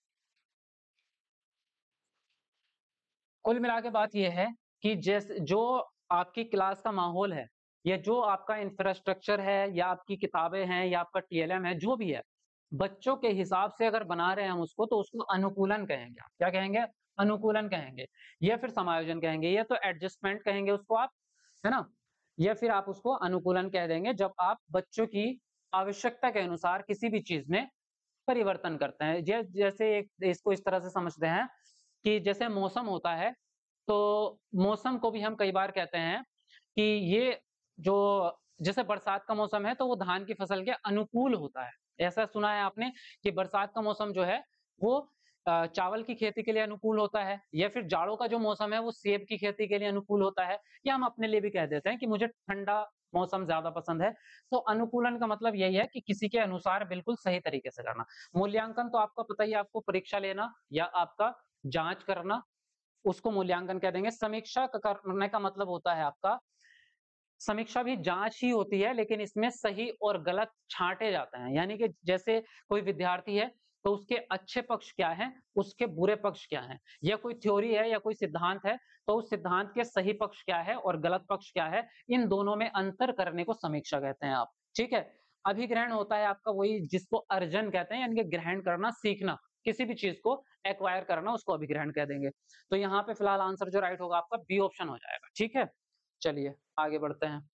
कुल मिला के बात ये है कि जैस जो आपकी क्लास का माहौल है, या जो आपका इंफ्रास्ट्रक्चर है, या आपकी किताबें हैं, या आपका टीएलएम है, जो भी है, बच्चों के हिसाब से अगर बना रहे हैं हम उसको, तो उसको अनुकूलन कहेंगे आप। क्या कहेंगे? अनुकूलन कहेंगे, या फिर समायोजन कहेंगे, या तो एडजस्टमेंट कहेंगे उसको आप, है ना? या फिर आप उसको अनुकूलन कह देंगे जब आप बच्चों की आवश्यकता के अनुसार किसी भी चीज़ में परिवर्तन करते हैं। जै जैसे एक इसको इस तरह से समझते हैं कि जैसे मौसम होता है, तो मौसम को भी हम कई बार कहते हैं कि ये जो जैसे बरसात का मौसम है, तो वो धान की फसल के अनुकूल होता है। ऐसा सुना है आपने कि बरसात का मौसम जो है वो अ, चावल की खेती के लिए अनुकूल होता है, या फिर जाड़ों का जो मौसम है वो सेब की खेती के लिए अनुकूल होता है, या हम अपने लिए भी कह देते हैं कि मुझे ठंडा मौसम ज़्यादा पसंद है। तो अनुकूलन का मतलब यही है कि किसी के अनुसार बिल्कुल सही तरीके से करना। मूल्यांकन तो आपको पता ही है, आपको परीक्षा लेना या आपका जाँच करना, उसको मूल्यांकन कह देंगे। समीक्षा क करने का मतलब होता है आपका, समीक्षा भी जाँच ही होती है, लेकिन इसमें सही और गलत छाँटे जाते हैं। यानी कि जैसे कोई विद्यार्थी है, तो उसके अच्छे पक्ष क्या हैं, उसके बुरे पक्ष क्या हैं, या कोई थ्योरी है या कोई सिद्धांत है, तो उस सिद्धांत के सही पक्ष क्या है और गलत पक्ष क्या है, इन दोनों में अंतर करने को समीक्षा कहते हैं आप, ठीक है? अभिग्रहण होता है आपका वही जिसको अर्जन कहते हैं, यानी कि ग्रहण करना, सीखना, किसी भी चीज़ को एक्वायर करना, उसको अभिग्रहण कह देंगे। तो यहाँ पे फिलहाल आंसर जो राइट होगा आपका बी ऑप्शन हो जाएगा, ठीक है? चलिए आगे बढ़ते हैं।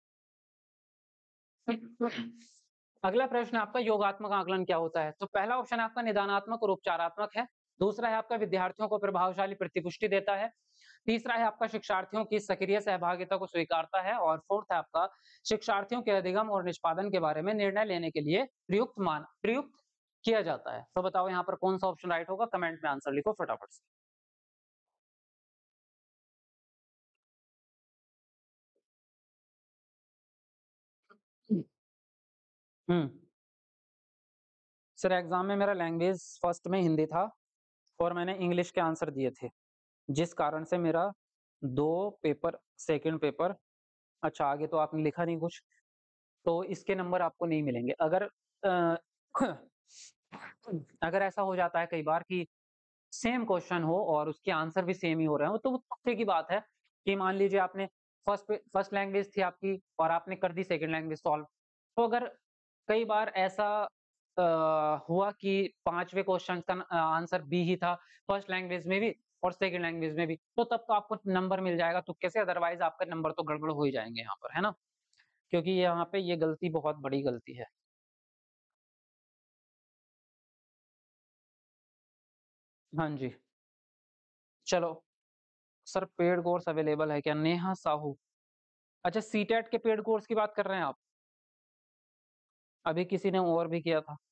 अगला प्रश्न है आपका, योगात्मक आकलन क्या होता है? तो पहला ऑप्शन है आपका निदानात्मक और उपचारात्मक है। दूसरा है आपका विद्यार्थियों को प्रभावशाली प्रतिपुष्टि देता है। तीसरा है आपका शिक्षार्थियों की सक्रिय सहभागिता को स्वीकारता है, और फोर्थ है आपका शिक्षार्थियों के अधिगम और निष्पादन के बारे में निर्णय लेने के लिए प्रयुक्त मान प्रयुक्त किया जाता है। तो बताओ यहाँ पर कौन सा ऑप्शन राइट होगा? कमेंट में आंसर लिखो फटाफट से। हुँ। सर एग्ज़ाम में मेरा लैंग्वेज फर्स्ट में हिंदी था, और मैंने इंग्लिश के आंसर दिए थे, जिस कारण से मेरा दो पेपर सेकंड पेपर, अच्छा आगे तो आपने लिखा नहीं कुछ, तो इसके नंबर आपको नहीं मिलेंगे। अगर अ, अगर ऐसा हो जाता है कई बार कि सेम क्वेश्चन हो और उसके आंसर भी सेम ही हो रहे हो, तो वो तुक्के की बात है कि मान लीजिए आपने फर्स्ट पे फर्स्ट लैंग्वेज थी आपकी और आपने कर दी सेकंड लैंग्वेज सॉल्व। तो अगर कई बार ऐसा अ, हुआ कि पाँचवें क्वेश्चन का अ, आंसर बी ही था, फर्स्ट लैंग्वेज में भी और सेकंड लैंग्वेज में भी, तो तब तो आपको नंबर मिल जाएगा तुक्के से, अदरवाइज़ आपका नंबर तो गड़बड़ हो ही जाएँगे यहाँ पर, है ना? क्योंकि यहाँ पे ये गलती बहुत बड़ी गलती है। हाँ जी। चलो सर, पेड कोर्स अवेलेबल है क्या? नेहा साहू, अच्छा सीटेट के पेड कोर्स की बात कर रहे हैं आप? अभी किसी ने और भी किया था।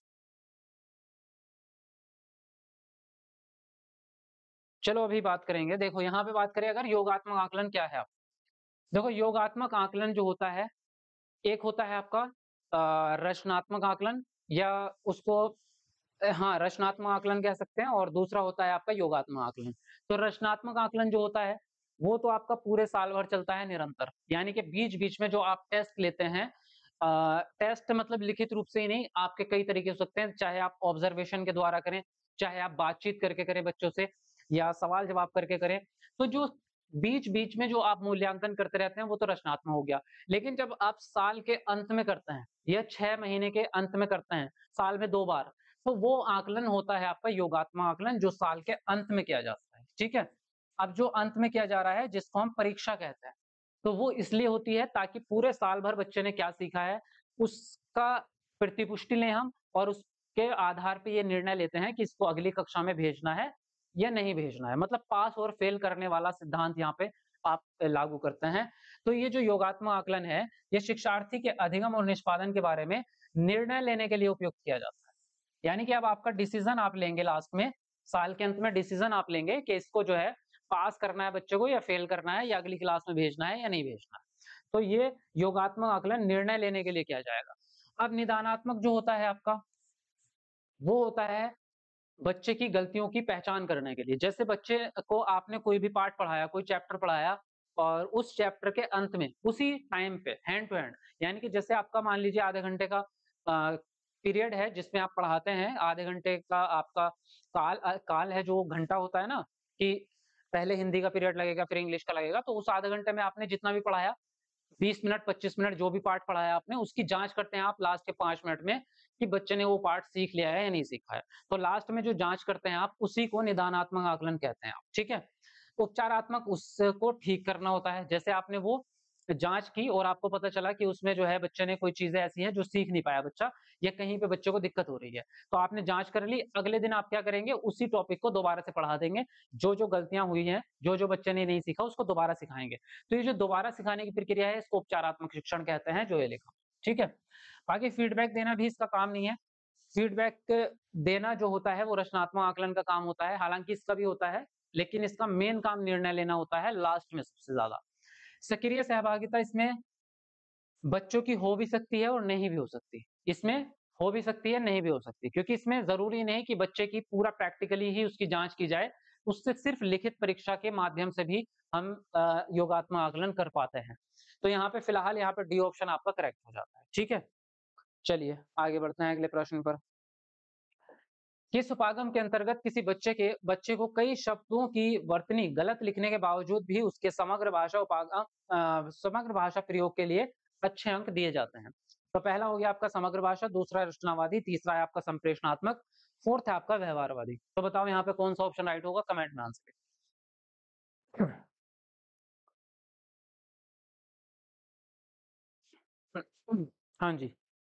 चलो अभी बात करेंगे। देखो यहाँ पे बात करें अगर योगात्मक आकलन क्या है आप, देखो योगात्मक आकलन जो होता है, एक होता है आपका अ, रचनात्मक आकलन, या उसको अ, हाँ रचनात्मक आकलन कह सकते हैं, और दूसरा होता है आपका योगात्मक आकलन। तो रचनात्मक आकलन जो होता है वो तो आपका पूरे साल भर चलता है निरंतर, यानी कि बीच बीच में जो आप टेस्ट लेते हैं, अ, टेस्ट मतलब लिखित रूप से ही नहीं, आपके कई तरीके हो सकते हैं, चाहे आप ऑब्जर्वेशन के द्वारा करें, चाहे आप बातचीत करके करें बच्चों से, या सवाल जवाब करके करें। तो जो बीच बीच में जो आप मूल्यांकन करते रहते हैं वो तो रचनात्मक हो गया। लेकिन जब आप साल के अंत में करते हैं या छह महीने के अंत में करते हैं, साल में दो बार, तो वो आकलन होता है आपका योगात्मक आकलन, जो साल के अंत में किया जाता है। ठीक है, अब जो अंत में किया जा रहा है जिसको हम परीक्षा कहते हैं, तो वो इसलिए होती है ताकि पूरे साल भर बच्चे ने क्या सीखा है उसका प्रतिपुष्टि लें हम, और उसके आधार पे ये निर्णय लेते हैं कि इसको अगली कक्षा में भेजना है या नहीं भेजना है। मतलब पास और फेल करने वाला सिद्धांत यहाँ पे आप लागू करते हैं। तो ये जो योगात्मक आकलन है, ये शिक्षार्थी के अधिगम और निष्पादन के बारे में निर्णय लेने के लिए उपयोग किया जाता है। यानी कि अब आपका डिसीजन आप लेंगे लास्ट में, साल के अंत में डिसीजन आप लेंगे कि इसको जो है पास करना है बच्चे को, या फेल करना है, या अगली क्लास में भेजना है या नहीं भेजना है। तो ये योगात्मक आकलन निर्णय लेने के लिए किया जाएगा। अब निदानात्मक जो होता है आपका, वो होता है बच्चे की गलतियों की पहचान करने के लिए। जैसे बच्चे को आपने कोई भी पार्ट पढ़ाया, कोई चैप्टर पढ़ाया, और उस चैप्टर के अंत में उसी टाइम पे हैंड टू हैंड, यानी कि जैसे आपका मान लीजिए आधे घंटे का अ, पीरियड है जिसमें आप पढ़ाते हैं, आधे घंटे का आपका काल अ, काल है, जो घंटा होता है ना, कि पहले हिंदी का पीरियड लगेगा फिर इंग्लिश का लगेगा, तो उस आधे घंटे में आपने जितना भी पढ़ाया, बीस मिनट पच्चीस मिनट जो भी पार्ट पढ़ाया आपने, उसकी जांच करते हैं आप लास्ट के पांच मिनट में कि बच्चे ने वो पार्ट सीख लिया है या नहीं सीखा है। तो लास्ट में जो जांच करते हैं आप, उसी को निदानात्मक आकलन कहते हैं आप। ठीक है, उपचारात्मक उसको ठीक करना होता है। जैसे आपने वो जांच की और आपको पता चला कि उसमें जो है बच्चे ने कोई चीजें ऐसी हैं जो सीख नहीं पाया बच्चा, या कहीं पे बच्चे को दिक्कत हो रही है, तो आपने जांच कर ली, अगले दिन आप क्या करेंगे, उसी टॉपिक को दोबारा से पढ़ा देंगे, जो जो गलतियां हुई हैं, जो जो बच्चे ने नहीं सीखा उसको दोबारा सिखाएंगे। तो ये जो दोबारा सिखाने की प्रक्रिया है, इसको उपचारात्मक शिक्षण कहते हैं, जो ये लिखा। ठीक है, बाकी फीडबैक देना भी इसका काम नहीं है। फीडबैक देना जो होता है वो रचनात्मक आकलन का काम होता है, हालांकि इसका भी होता है, लेकिन इसका मेन काम निर्णय लेना होता है लास्ट में सबसे ज्यादा। सक्रिय सहभागिता इसमें बच्चों की हो भी सकती है और नहीं भी हो सकती। इसमें हो भी सकती है, नहीं भी हो सकती, क्योंकि इसमें जरूरी नहीं कि बच्चे की पूरा प्रैक्टिकली ही उसकी जांच की जाए, उससे सिर्फ लिखित परीक्षा के माध्यम से भी हम अ, योगात्मक आकलन कर पाते हैं। तो यहाँ पे फिलहाल यहाँ पे डी ऑप्शन आपका करेक्ट हो जाता है। ठीक है, चलिए आगे बढ़ते हैं अगले प्रश्न पर। किस उपागम के अंतर्गत किसी बच्चे के बच्चे को कई शब्दों की वर्तनी गलत लिखने के बावजूद भी उसके समग्र भाषा उपागम अ, समग्र भाषा प्रयोग के लिए अच्छे अंक दिए जाते हैं? तो पहला हो गया आपका समग्र भाषा, दूसरा है रचनावादी, तीसरा है आपका संप्रेषणात्मक, फोर्थ है आपका व्यवहारवादी। तो बताओ यहाँ पे कौन सा ऑप्शन राइट होगा, कमेंट में आंसर। हाँ जी,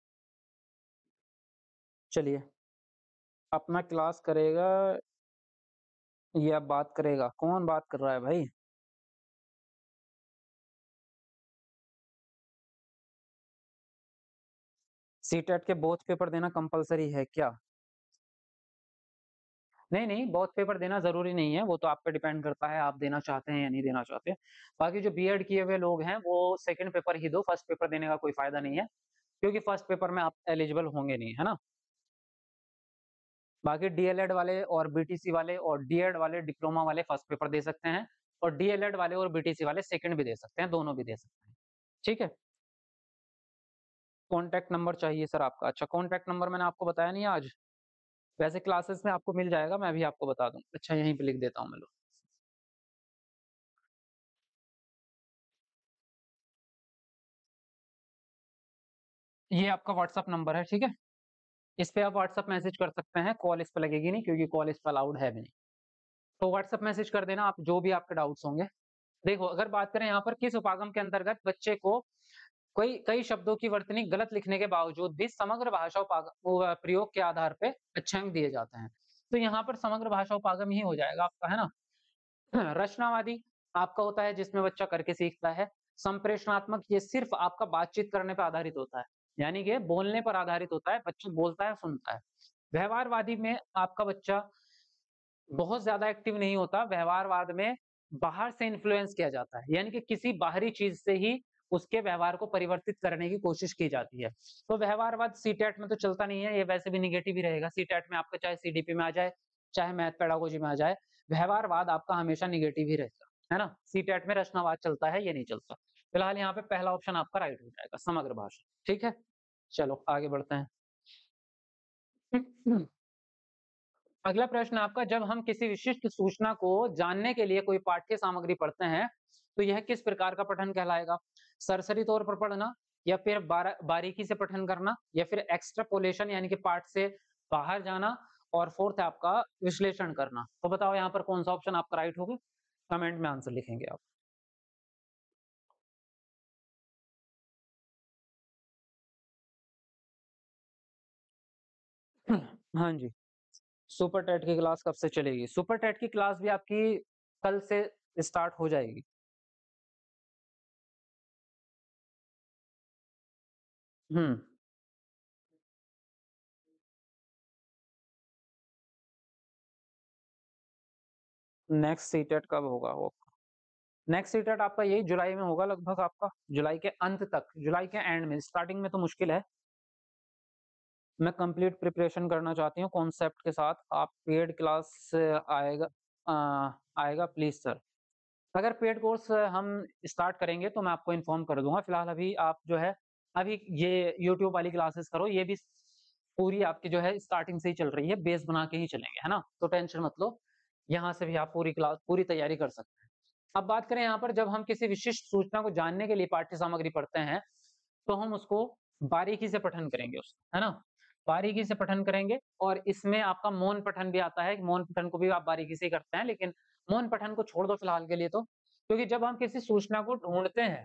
चलिए। अपना क्लास करेगा या बात करेगा, कौन बात कर रहा है भाई? सीटेट के बोथ पेपर देना कंपलसरी है क्या? नहीं नहीं, बोथ पेपर देना जरूरी नहीं है, वो तो आप पे डिपेंड करता है आप देना चाहते हैं या नहीं देना चाहते। बाकी जो बीएड किए हुए लोग हैं वो सेकंड पेपर ही दो, फर्स्ट पेपर देने का कोई फायदा नहीं है, क्योंकि फर्स्ट पेपर में आप एलिजिबल होंगे नहीं, है ना। बाकी डीएलएड वाले और बीटीसी वाले और डीएड वाले डिप्लोमा वाले फर्स्ट पेपर दे सकते हैं, और डीएलएड वाले और बीटीसी वाले सेकंड भी दे सकते हैं, दोनों भी दे सकते हैं। ठीक है, कॉन्टैक्ट नंबर चाहिए सर आपका? अच्छा, कॉन्टैक्ट नंबर मैंने आपको बताया नहीं आज, वैसे क्लासेस में आपको मिल जाएगा, मैं भी आपको बता दूं। अच्छा, यहीं पे लिख देता हूँ मैं, लो। ये आपका व्हाट्सअप नंबर है, ठीक है, इस पे आप व्हाट्सअप मैसेज कर सकते हैं, कॉल इस पे लगेगी नहीं, क्योंकि कॉल इस पे अलाउड है भी नहीं। तो व्हाट्सअप मैसेज कर देना आप जो भी आपके डाउट्स होंगे। देखो, अगर बात करें यहाँ पर किस उपागम के अंतर्गत बच्चे को कोई कई शब्दों की वर्तनी गलत लिखने के बावजूद भी समग्र भाषा उपाग- वो, प्रयोग के आधार पे अच्छे अंक दिए जाते हैं, तो यहाँ पर समग्र भाषा उपागम ही हो जाएगा आपका, है ना। रचनावादी आपका होता है जिसमें बच्चा करके सीखता है। संप्रेषणात्मक ये सिर्फ आपका बातचीत करने पर आधारित होता है, यानी कि बोलने पर आधारित होता है, बच्चा बोलता है, सुनता है। व्यवहारवादी में आपका बच्चा बहुत ज़्यादा एक्टिव नहीं होता, व्यवहारवाद में बाहर से इन्फ्लुएंस किया जाता है, यानी कि किसी बाहरी चीज़ से ही उसके व्यवहार को परिवर्तित करने की कोशिश की जाती है। तो व्यवहारवाद सीटेट में तो चलता नहीं है, ये वैसे भी नेगेटिव ही रहेगा, सीटेट में आपका चाहे सीडीपी में आ जाए, चाहे मैथ पेडागोजी में आ जाए, व्यवहारवाद आपका हमेशा नेगेटिव ही रहेगा, है ना? सीटेट में रचनावाद चलता है, ये नहीं चलता। फिलहाल यहाँ पे पहला ऑप्शन आपका राइट हो जाएगा, समग्र भाषा, ठीक है? चलो आगे बढ़ते हैं। अगला प्रश्न आपका, जब हम किसी विशिष्ट सूचना को जानने के लिए कोई पाठ्य सामग्री पढ़ते हैं, तो यह किस प्रकार का पठन कहलाएगा? सरसरी तौर पर पढ़ना, या फिर बारा बारीकी से पठन करना, या फिर एक्स्ट्रापोलेशन यानी कि पाठ से बाहर जाना, और फोर्थ है आपका विश्लेषण करना। तो बताओ यहाँ पर कौन सा ऑप्शन आपका राइट होगा? कमेंट में आंसर लिखेंगे आप। हाँ जी। सुपर टेट की क्लास कब से चलेगी? सुपर टेट की क्लास भी आपकी कल से स्टार्ट हो जाएगी। हम्म। नेक्स्ट सीटेट कब होगा वो? नेक्स्ट सीटेट आपका यही जुलाई में होगा लगभग, आपका जुलाई के अंत तक, जुलाई के एंड में, स्टार्टिंग में तो मुश्किल है। मैं कंप्लीट प्रिपरेशन करना चाहती हूँ कॉन्सेप्ट के साथ। आप पेड क्लास आएगा आ, आएगा प्लीज सर। अगर पेड कोर्स हम स्टार्ट करेंगे तो मैं आपको इन्फॉर्म कर दूंगा। फिलहाल अभी आप जो है अभी ये यूट्यूब वाली क्लासेस करो, ये भी पूरी आपकी जो है स्टार्टिंग से ही चल रही है, बेस बना के ही चलेंगे, है ना? तो टेंशन मत लो, यहाँ से भी आप पूरी क्लास पूरी तैयारी कर सकते हैं। अब बात करें यहाँ पर, जब हम किसी विशिष्ट सूचना को जानने के लिए पाठ्य सामग्री पढ़ते हैं, तो हम उसको बारीकी से पठन करेंगे उसका, है ना? बारीकी से पठन करेंगे, और इसमें आपका मौन पठन भी आता है। मौन पठन को भी आप बारीकी से ही करते हैं, लेकिन मौन पठन को छोड़ दो फिलहाल के लिए तो, क्योंकि जब हम किसी सूचना को ढूँढते हैं,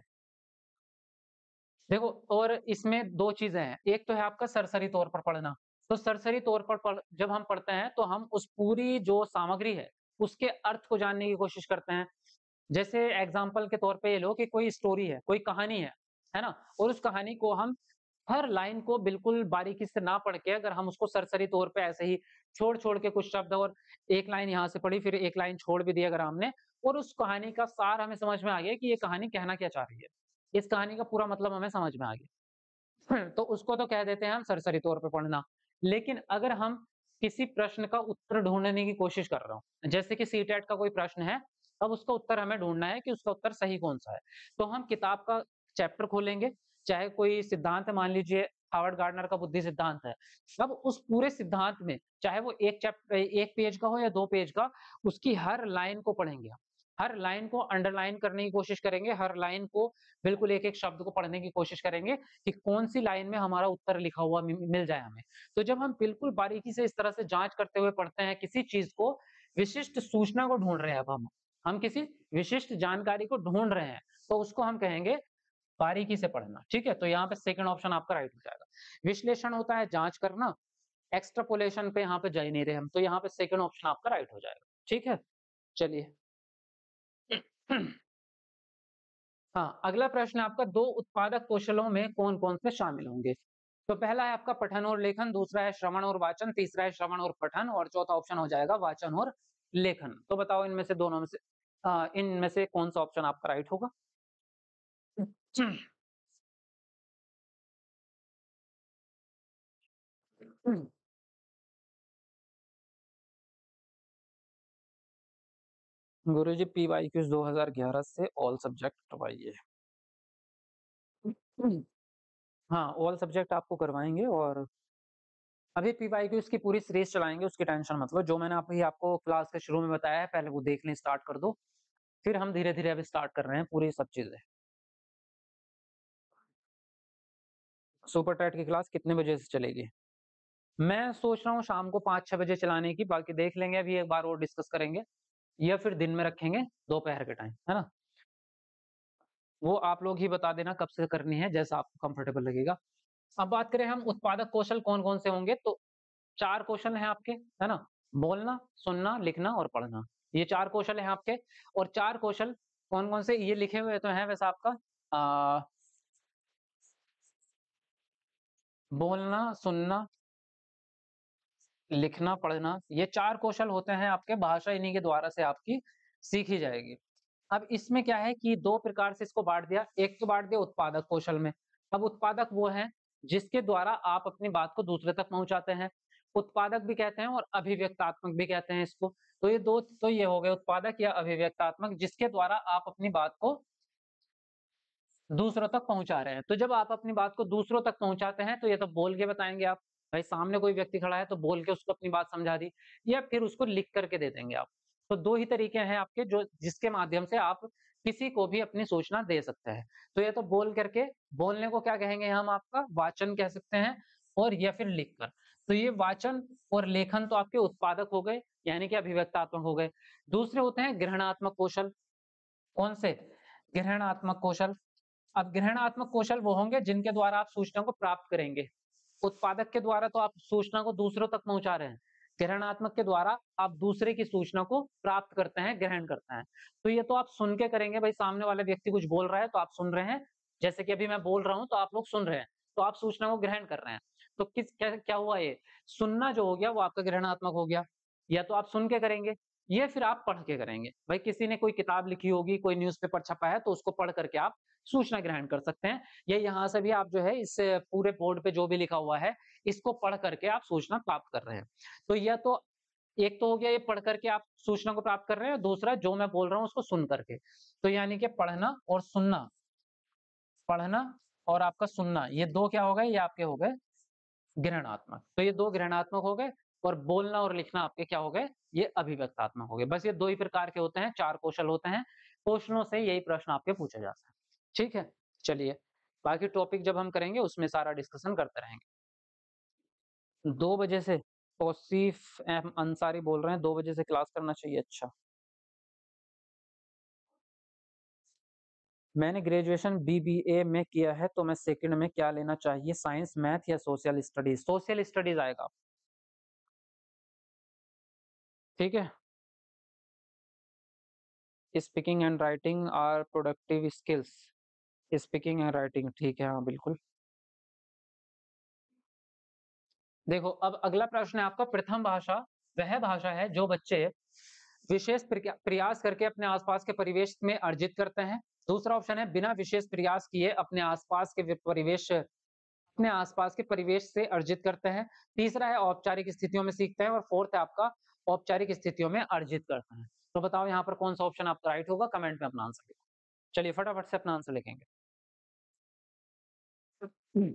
देखो, और इसमें दो चीज़ें हैं, एक तो है आपका सरसरी तौर पर पढ़ना। तो सरसरी तौर पर पढ़ जब हम पढ़ते हैं, तो हम उस पूरी जो सामग्री है, उसके अर्थ को जानने की कोशिश करते हैं। जैसे एग्जाम्पल के तौर पे ये लो कि कोई स्टोरी है, कोई कहानी है, है ना? और उस कहानी को हम हर लाइन को बिल्कुल बारीकी से ना पढ़ के, अगर हम उसको सरसरी तौर पे ऐसे ही छोड़-छोड़ के कुछ शब्द, और एक लाइन यहाँ से पढ़ी, फिर एक लाइन छोड़ भी दी अगर हमने, और उस कहानी का सार हमें समझ में आ गया कि ये कहानी कहना क्या चाह रही है। इस कहानी का पूरा मतलब हमें समझ में आ गया। तो उसको तो कह देते हैं हम सरसरी तौर पे पढ़ना। लेकिन अगर हम किसी प्रश्न का उत्तर ढूँढने की कोशिश कर रहा हूँ, जैसे कि सीटेट का कोई प्रश्न है, अब उसका उत्तर हमें ढूँढना है कि उसका उत्तर सही कौन-सा है। तो हम किताब का चैप्टर खोलेंगे, चाहे कोई सिद्धांत है, मान लीजिए हावर्ड गार्डनर का बुद्धि सिद्धांत है। अब उस पूरे सिद्धांत में, चाहे वो एक चैप एक पेज का हो या दो पेज का, उसकी हर लाइन को पढ़ेंगे हम। हर लाइन को अंडरलाइन करने की कोशिश करेंगे, हर लाइन को बिल्कुल एक-एक शब्द को पढ़ने की कोशिश करेंगे कि कौन-सी लाइन में हमारा उत्तर लिखा हुआ मि मिल जाए हमें। तो जब हम बिल्कुल बारीकी से इस तरह से जाँच करते हुए पढ़ते हैं किसी चीज़ को, विशिष्ट सूचना को ढूँढ रहे हैं अब हम, हम किसी विशिष्ट जानकारी को ढूँढ रहे हैं, तो उसको हम कहेंगे बारीकी से पढ़ना, ठीक है? तो यहाँ पे सेकंड ऑप्शन आपका राइट हो जाएगा। विश्लेषण होता है जाँच करना, एक्स्ट्रापोलेशन पे यहाँ पे जा ही नहीं रहे हम, तो यहाँ पे सेकंड ऑप्शन आपका राइट हो जाएगा, ठीक है? चलिए। हाँ, अगला प्रश्न आपका, दो उत्पादक कौशलों में कौन-कौन से शामिल होंगे? तो पहला है आपका पठन और लेखन, दूसरा है श्रवण और वाचन, तीसरा है श्रवण और पठन, और चौथा ऑप्शन हो जाएगा वाचन और लेखन। तो बताओ इनमें से दोनों में से अ, इनमें से कौन-सा ऑप्शन आपका राइट होगा? गुरुजी पीवाईक्यूज़ दो हज़ार ग्यारह से ऑल सब्जेक्ट करवाइए। हाँ, ऑल सब्जेक्ट आपको करवाएँगे, और अभी पीवाईक्यूज़ की पूरी सीरीज़ चलाएँगे, उसकी टेंशन मत लो। जो मैंने अभी आपको क्लास के शुरू में बताया है, पहले वो देखने स्टार्ट कर दो, फिर हम धीरे-धीरे अभी स्टार्ट कर रहे हैं पूरी सब चीज़ें। सुपर टेट की क्लास कितने बजे से चलेगी? मैं सोच रहा हूँ शाम को पाँच छह बजे चलाने की, बाकी देख लेंगे, अभी एक बार और डिस्कस करेंगे, या फिर दिन में रखेंगे दोपहर के टाइम, है ना? वो आप लोग ही बता देना कब से करनी है, जैसा आपको कंफर्टेबल लगेगा। अब बात करें हम उत्पादक कौशल कौन-कौन से होंगे, तो चार क्वेश्चन हैं आपके, है ना? बोलना, सुनना, लिखना और पढ़ना। ये चार कौशल हैं आपके। और चार कौशल कौन-कौन से ये लिखे हुए तो हैं वैसे आपका अ, बोलना, सुनना, लिखना, पढ़ना, ये चार कौशल होते हैं आपके, भाषा इन्हीं के द्वारा से आपकी सीखी जाएगी। अब इसमें क्या है कि दो प्रकार से इसको बाँट दिया, एक तो बाँट दिया उत्पादक कौशल में। अब उत्पादक वो हैं जिसके द्वारा आप अपनी बात को दूसरे तक पहुँचाते हैं। उत्पादक भी कहते हैं और अभिव्यक्तात्मक भी कहते हैं इसको। तो ये दो तो ये हो गए उत्पादक या अभिव्यक्तात्मक जिसके द्वारा आप अपनी बात को दूसरों तक पहुँचा रहे हैं। तो जब आप अपनी बात को दूसरों तक पहुँचाते हैं, तो ये तो बोल के बताएँगे आप। भाई सामने कोई व्यक्ति खड़ा है तो बोल के उसको अपनी बात समझा दी या फिर उसको लिख कर के दे देंगे आप। तो दो ही तरीके हैं आपके जो जिसके माध्यम से आप किसी को भी अपनी सूचना दे सकते हैं। तो ये तो बोल करके बोलने को क्या कहेंगे हम आपका वाचन कह सकते हैं और या फिर लिख कर। तो ये वाचन और लेखन तो आपके उत्पादक हो गए, यानी कि अभिव्यक्तात्मक हो गए। दूसरे होते हैं ग्रहणात्मक कौशल। कौन से? ग्रहणात्मक कौशल। अब ग्रहणात्मक कौशल वो होंगे जिनके द्वारा आप सूचना को प्राप्त करेंगे। उत्पादक के द्वारा तो आप सूचना को दूसरों तक पहुँचा रहे हैं। ग्रहणात्मक के द्वारा आप दूसरे की सूचना को प्राप्त करते हैं, ग्रहण करते हैं। तो ये तो आप सुन के करेंगे, भाई सामने वाला व्यक्ति कुछ बोल रहा है तो आप सुन रहे हैं। जैसे कि अभी मैं बोल रहा हूँ तो आप लोग सुन रहे हैं, तो आप सूचना को ग्रहण कर रहे हैं। तो किस क्या क्या हुआ ये? सुनना जो हो गया वो आपका ग्रहणात्मक हो गया। या तो आप सुन के करेंगे या फिर आप पढ़ के करेंगे। भाई किसी ने कोई किताब लिखी होगी, कोई न्यूज़पेपर छपा है तो उसको पढ़ करके आप सूचना ग्रहण कर सकते हैं। या यहाँ से भी आप जो है इस पूरे बोर्ड पे जो भी लिखा हुआ है, इसको पढ़ करके आप सूचना प्राप्त कर रहे हैं। तो यह तो एक तो हो गया ये पढ़ करके आप सूचना को प्राप्त कर रहे हैं, दूसरा जो मैं बोल रहा हूँ उसको सुन करके। तो यानी कि पढ़ना और सुनना, पढ़ना और आपका सुनना, ये दो क्या हो गए? ये आपके हो गए ग्रहणात्मक। तो ये दो ग्रहणात्मक हो गए और बोलना और लिखना आपके क्या हो गए? ये अभिव्यक्तात्मक हो गए। बस ये दो ही प्रकार के होते हैं, चार कौशल होते हैं। कौशलों से यही प्रश्न आपके पूछे जाते हैं। ठीक है? चलिए, बाकी टॉपिक जब हम करेंगे उसमें सारा डिस्कशन करते रहेंगे। दो बजे से तौसीफ एम अंसारी बोल रहे हैं दो बजे से क्लास करना चाहिए। अच्छा, मैंने ग्रेजुएशन बीबीए में किया है तो मैं सेकंड में क्या लेना चाहिए? साइंस, मैथ या सोशल स्टडीज? सोशल स्टडीज आएगा। ठीक है। Speaking and writing are productive skills. Speaking and writing ठीक है, हाँ बिल्कुल। देखो अब अगला प्रश्न है आपका, प्रथम भाषा वह भाषा है जो बच्चे विशेष प्रक्रिया- प्रयास करके अपने आसपास के परिवेश में अर्जित करते हैं। दूसरा ऑप्शन है बिना विशेष प्रयास किए अपने आसपास के वि- परिवेश अपने आसपास के परिवेश से अर्जित करते हैं। तीसरा है औपचारिक स्थितियों में सीखते हैं और फोर्थ है आपका औपचारिक स्थितियों में अर्जित करते हैं। तो बताओ यहाँ पर कौन सा ऑप्शन आपका राइट होगा? कमेंट में अपना आंसर लिखो। चलिए फटाफट से अपना आंसर लिखेंगे। हम्म।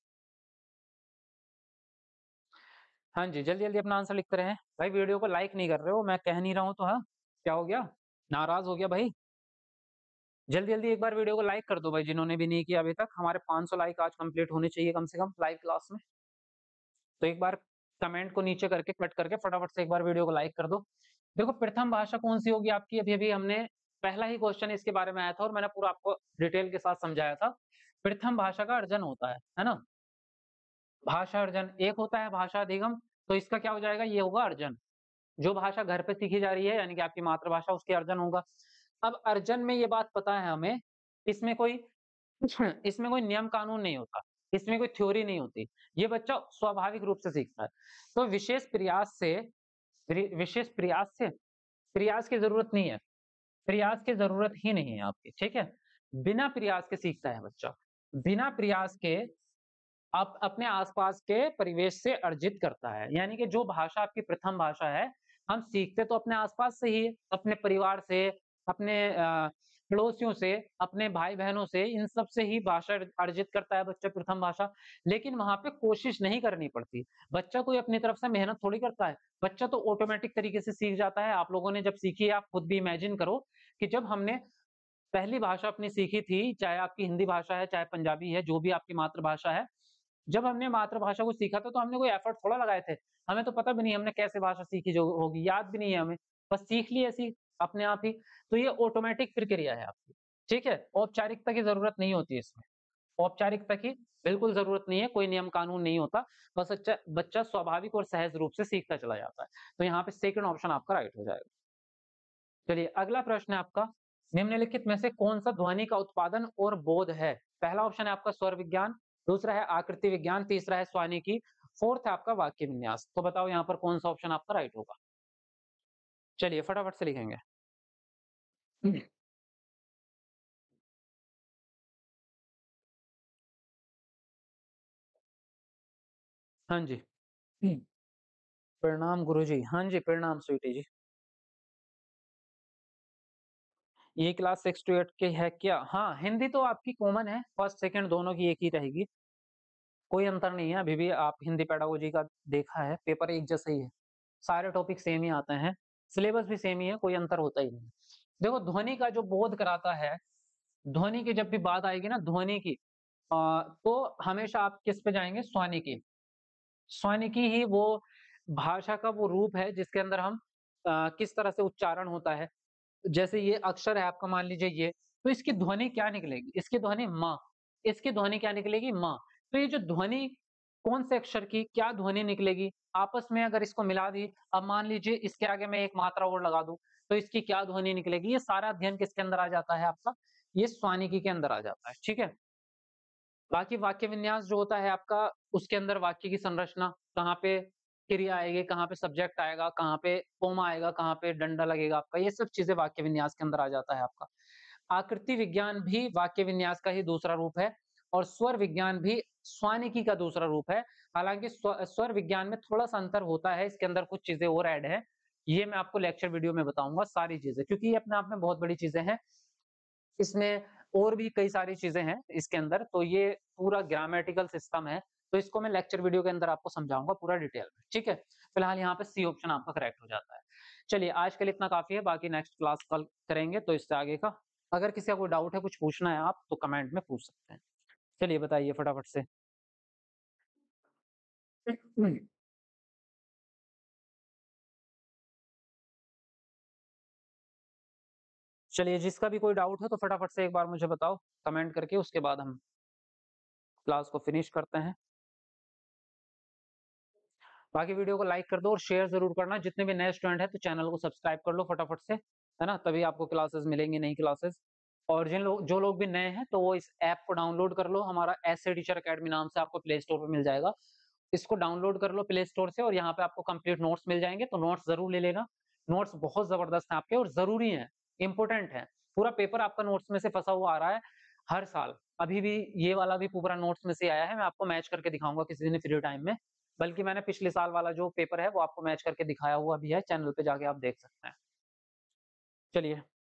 हाँ जी, जल्दी-जल्दी अपना आंसर लिखते रहें। भाई वीडियो को लाइक नहीं कर रहे हो, मैं कह नहीं रहा हूँ तो हाँ, क्या हो गया? नाराज़ हो गया भाई? जल्दी-जल्दी एक बार वीडियो को लाइक कर दो भाई जिन्होंने भी नहीं किया अभी तक। हमारे पाँच सौ लाइक आज कंप्लीट होने चाहिए कम से कम लाइव क्लास में। तो एक बार कमेंट को नीचे करके कट करके फटाफट से एक बार वीडियो को लाइक कर दो। देखो प्रथम भाषा कौन-सी होगी आपकी? अभी-अभी हमने पहला ही क्वेश्चन इसके बारे में आया था और मैंने पूरा आपको डिटेल के साथ समझाया था। प्रथम भाषा का अर्जन होता है, है ना? भाषा अर्जन, एक होता है भाषा अधिगम, तो इसका क्या हो जाएगा? ये होगा अर्जन। जो भाषा घर पे सीखी जा रही है यानी कि आपकी मातृभाषा उसके अर्जन होगा। अब अर्जन में ये बात पता है हमें, इसमें कोई इसमें कोई नियम कानून नहीं होता, इसमें कोई थ्योरी नहीं होती। ये बच्चा स्वाभाविक रूप से सीखता है। तो विशेष प्रयास से वि विशेष प्रयास से प्रयास की ज़रूरत नहीं है, प्रयास की ज़रूरत ही नहीं है आपकी, ठीक है? बिना प्रयास के सीखता है बच्चा। बिना प्रयास के आप अपने आसपास के परिवेश से अर्जित करता है। यानी कि जो भाषा आपकी प्रथम भाषा है, हम सीखते तो अपने आसपास से ही, अपने परिवार से, अपने अ, पड़ोसियों से, अपने भाई-बहनों से, इन सब से ही भाषा अर् अर्जित करता है बच्चा प्रथम भाषा। लेकिन वहाँ पे कोशिश नहीं करनी पड़ती। बच्चा कोई अपनी तरफ से मेहनत थोड़ी करता है। बच्चा तो ऑटोमैटिक तरीके से सीख जाता है। आप लोगों ने जब सीखी है, आप खुद भी इमेजिन करो कि जब हमने पहली भाषा अपनी सीखी थी, चाहे आपकी हिंदी भाषा है, चाहे पंजाबी है, जो भी आपकी मातृभाषा है, जब हमने मातृभाषा को सीखा था तो हमने कोई एफर्ट थोड़ा लगाए थे। हमें तो पता भी नहीं हमने कैसे भाषा सीखी जो होगी, याद भी नहीं है हमें। बस सीख ली ऐसी अपने आप ही। तो ये ऑटोमैटिक प्रक्रिया है आपकी, ठीक है? औपचारिकता की ज़रूरत नहीं होती इसमें। औपचारिकता की बिल्कुल ज़रूरत नहीं है, कोई नियम कानून नहीं होता। बस बच्चा बच्चा स्वाभाविक और सहज रूप से सीखता चला जाता है। तो यहाँ पे सेकंड ऑप्शन आपका राइट हो जाएगा। चलिए अगला प्रश्न है आपका, निम्नलिखित में से कौन सा ध्वनि का उत्पादन और बोध है? पहला ऑप्शन है आपका स्वर विज्ञान, दूसरा है आकृति विज्ञान, तीसरा है स्वानिकी, फोर्थ है आपका वाक्य विन्यास। तो बताओ यहाँ पर कौन सा ऑप्शन आपका राइट होगा? चलिए फटाफट से लिखेंगे। हाँ जी। प्रणाम गुरुजी। हाँ जी, प्रणाम स्वीटी जी। ये क्लास सिक्स टू एट की है क्या? हाँ, हिंदी तो आपकी कॉमन है, फर्स्ट सेकंड दोनों की एक ही रहेगी, कोई अंतर नहीं है। अभी भी आप हिंदी पेडागोजी का देखा है, पेपर एक जैसा ही है, सारे टॉपिक सेम ही आते हैं, सिलेबस भी सेम ही है, कोई अंतर होता ही नहीं। देखो ध्वनि का जो बोध कराता है, ध्वनि की जब भी बात आएगी ना ध्वनि की, अ, तो हमेशा आप किस पे जाएँगे? स्वानिकी। स्वानिकी ही वो भाषा का वो रूप है जिसके अंदर हम अ, किस तरह से उच्चारण होता है। जैसे ये अक्षर है आपका, मान लीजिए ये, तो इसकी ध्वनि क्या निकलेगी? इसकी ध्वनि म, इसकी ध्वनि क्या निकलेगी? म। तो ये जो ध्वनि कौन से अक्षर की क्या ध्वनि निकलेगी? आपस में अगर इसको मिला दी, अब मान लीजिए इसके आगे मैं एक मात्रा और लगा दूँ, तो इसकी क्या ध्वनि निकलेगी? ये सारा अध्ययन किसके अंदर आ जाता है आपका? ये स्वानिकी के अंदर आ जाता है, ठीक है? बाकी वाक्य विन्यास जो होता है आपका, उसके अंदर वाक्य की संरचना, कहाँ पे क्रिया आएगी, कहाँ पे सब्जेक्ट आएगा, कहाँ पे कॉमा आएगा, कहाँ पे डंडा लगेगा आपका, ये सब चीजें वाक्य विन्यास के अंदर आ जाता है आपका। आकृति विज्ञान भी वाक्य विन्यास का ही दूसरा रूप है और स्वर विज्ञान भी स्वानिकी का दूसरा रूप है। हालांकि स्व, स्वर विज्ञान में थोड़ा सा अंतर होता है, इसके अंदर कुछ चीजें और ऐड है, ये मैं आपको लेक्चर वीडियो में बताऊंगा सारी चीजें, क्योंकि ये अपने आप में बहुत बड़ी चीजें हैं। इसमें और भी कई सारी चीजें हैं इसके अंदर, तो ये पूरा ग्रामेटिकल सिस्टम है, तो इसको मैं लेक्चर वीडियो के अंदर आपको समझाऊंगा पूरा डिटेल में, ठीक है? फिलहाल यहाँ पे सी ऑप्शन आपका करेक्ट हो जाता है। चलिए आज के लिए इतना काफी है, बाकी नेक्स्ट क्लास कल करेंगे तो इससे आगे का। अगर किसी का कोई डाउट है, कुछ पूछना है आप, तो कमेंट में पूछ सकते हैं। चलिए बताइए फटाफट से। चलिए जिसका भी कोई डाउट है तो फटाफट से एक बार मुझे बताओ कमेंट करके, उसके बाद हम क्लास को फिनिश करते हैं। बाकी वीडियो को लाइक कर दो और शेयर जरूर करना। जितने भी नए स्टूडेंट हैं तो चैनल को सब्सक्राइब कर लो फटाफट से, है ना? तभी आपको क्लासेस मिलेंगी, नई क्लासेस। और जिन लोग जो लोग भी नए हैं तो वो इस ऐप को डाउनलोड कर लो, हमारा एस ए टीचर अकेडमी नाम से आपको प्ले स्टोर पर मिल जाएगा। इसको डाउनलोड कर लो प्ले स्टोर से, और यहाँ पे आपको कंप्लीट नोट्स मिल जाएंगे, तो नोट्स जरूर ले लेना। नोट्स बहुत जबरदस्त हैं आपके और जरूरी हैं, इंपॉर्टेंट है। पूरा पेपर आपका नोट्स में से फंसा हुआ आ रहा है हर साल। अभी भी ये वाला भी पूरा नोट्स में से आया है, मैं आपको मैच करके दिखाऊंगा किसी दिन फ्री टाइम में। बल्कि मैंने पिछले साल वाला जो पेपर है वो आपको मैच करके दिखाया हुआ भी है, चैनल पे जाके आप देख सकते हैं। चलिए,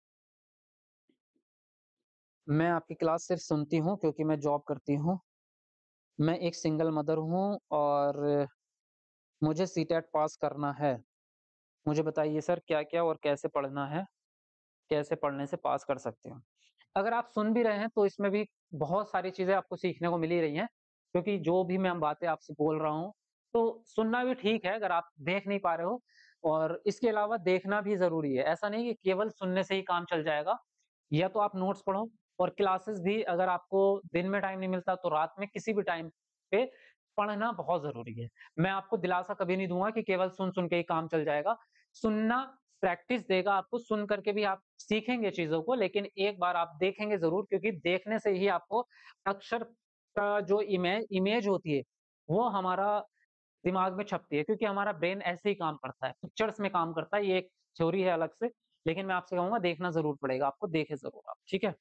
मैं आपकी क्लास सिर्फ सुनती हूँ क्योंकि मैं जॉब करती हूँ। मैं एक सिंगल मदर हूँ और मुझे सी टेट पास करना है। मुझे बताइए सर क्या-क्या और कैसे पढ़ना है? कैसे पढ़ने से पास कर सकती हूँ? अगर आप सुन भी रहे हैं तो इसमें भी बहुत सारी चीज़ें आपको सीखने को मिल ही रही हैं, क्योंकि जो भी मैं बातें आपसे बोल रहा हूँ, तो सुनना भी ठीक है अगर आप देख नहीं पा रहे हो, और इसके अलावा देखना भी ज़रूरी है। ऐसा नहीं कि केवल सुनने से ही काम चल जाएगा, या तो आप नोट्स पढ़ो, और क्लासेस भी अगर आपको दिन में टाइम नहीं मिलता तो रात में किसी भी टाइम पे पढ़ना बहुत ज़रूरी है। मैं आपको दिलासा कभी नहीं दूँगा कि केवल सुन-सुन के ही काम चल जाएगा। सुनना प्रैक्टिस देगा आपको, सुन करके भी आप सीखेंगे चीज़ों को, लेकिन एक बार आप देखेंगे ज़रूर, क्योंकि देखने से ही आपको अक्षर का जो इमे इमेज होती है, वो हमारा दिमाग में छपती है, क्योंकि हमारा ब्रेन ऐसे ही काम करता है, पिक्चर्स में काम करता है, ये एक थ्योरी है अलग से। लेकिन मैं आपसे कहूँगा देखना ज़रूर पड़ेगा आपको, देखें ज़रूर आप, ठीक है?